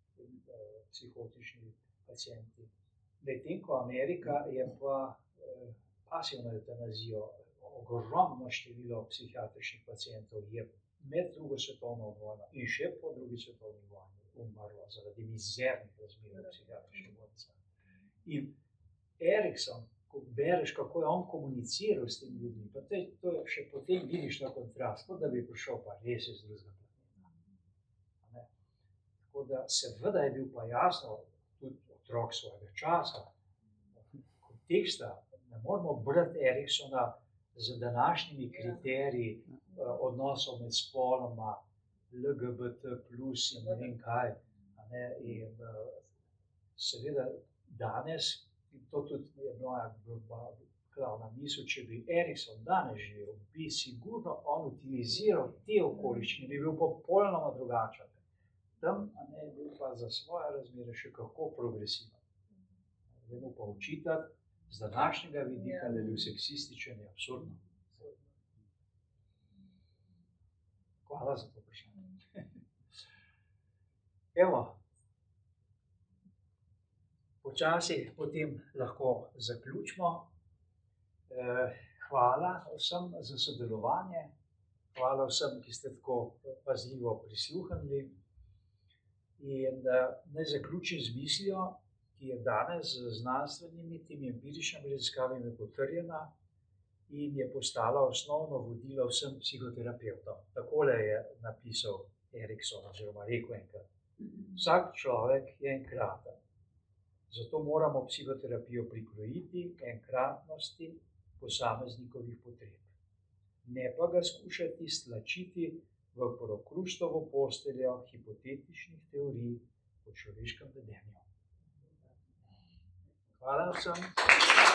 psihotični pacienti. Medtem ko Amerika je pa pasivno eutanazijo, ogromno število psihiatričnih pacientov je med drugo svetovno vojno in še po drugi svetovni vojni umrlo zaradi mizernih razmer v psihiatričnih bolnicah. In Erikson, ko bereš, kako je on komuniciral s temi ljudmi, pa to je še potem vidiš ta kontrast, kot da bi prišel pa res iz drugega planeta. Tako da seveda je bil pa jasno, tudi otrok svojega časa, konteksta, ne moramo brati Eriksona z današnjimi kriteriji odnosov med spoloma, LGBT plus in ne vem kaj. In seveda danes, in to tudi je moja glavna misel, če bi Erikson danes živel, bi sigurno on utiliziral te okoliščine, bi bil popolnoma drugačen. Tam je bil pa za svoje razmere še kako progresiven. Zdaj mu pa očitati, z današnjega vidika, da je bil seksističen, je absurdno. Hvala za to vprašanje. Evo, počasi potem lahko zaključimo. Hvala vsem za sodelovanje, hvala vsem, ki ste tako pazljivo prisluhnili. In naj zaključim z mislijo, ki je danes z znanstvenimi, temi empiričnimi raziskavami potrjena in je postala osnovno vodilo vsem psihoterapevtom. Takole je napisal Erikson, oziroma rekel enkrat: vsak človek je enkraten, zato moramo psihoterapijo prikrojiti enkratnosti posameznikovih potreb, ne pa ga skušati stlačiti v Prokrustovo posteljo hipotetičnih teorij o človeškem vedenju. Hvala vsem.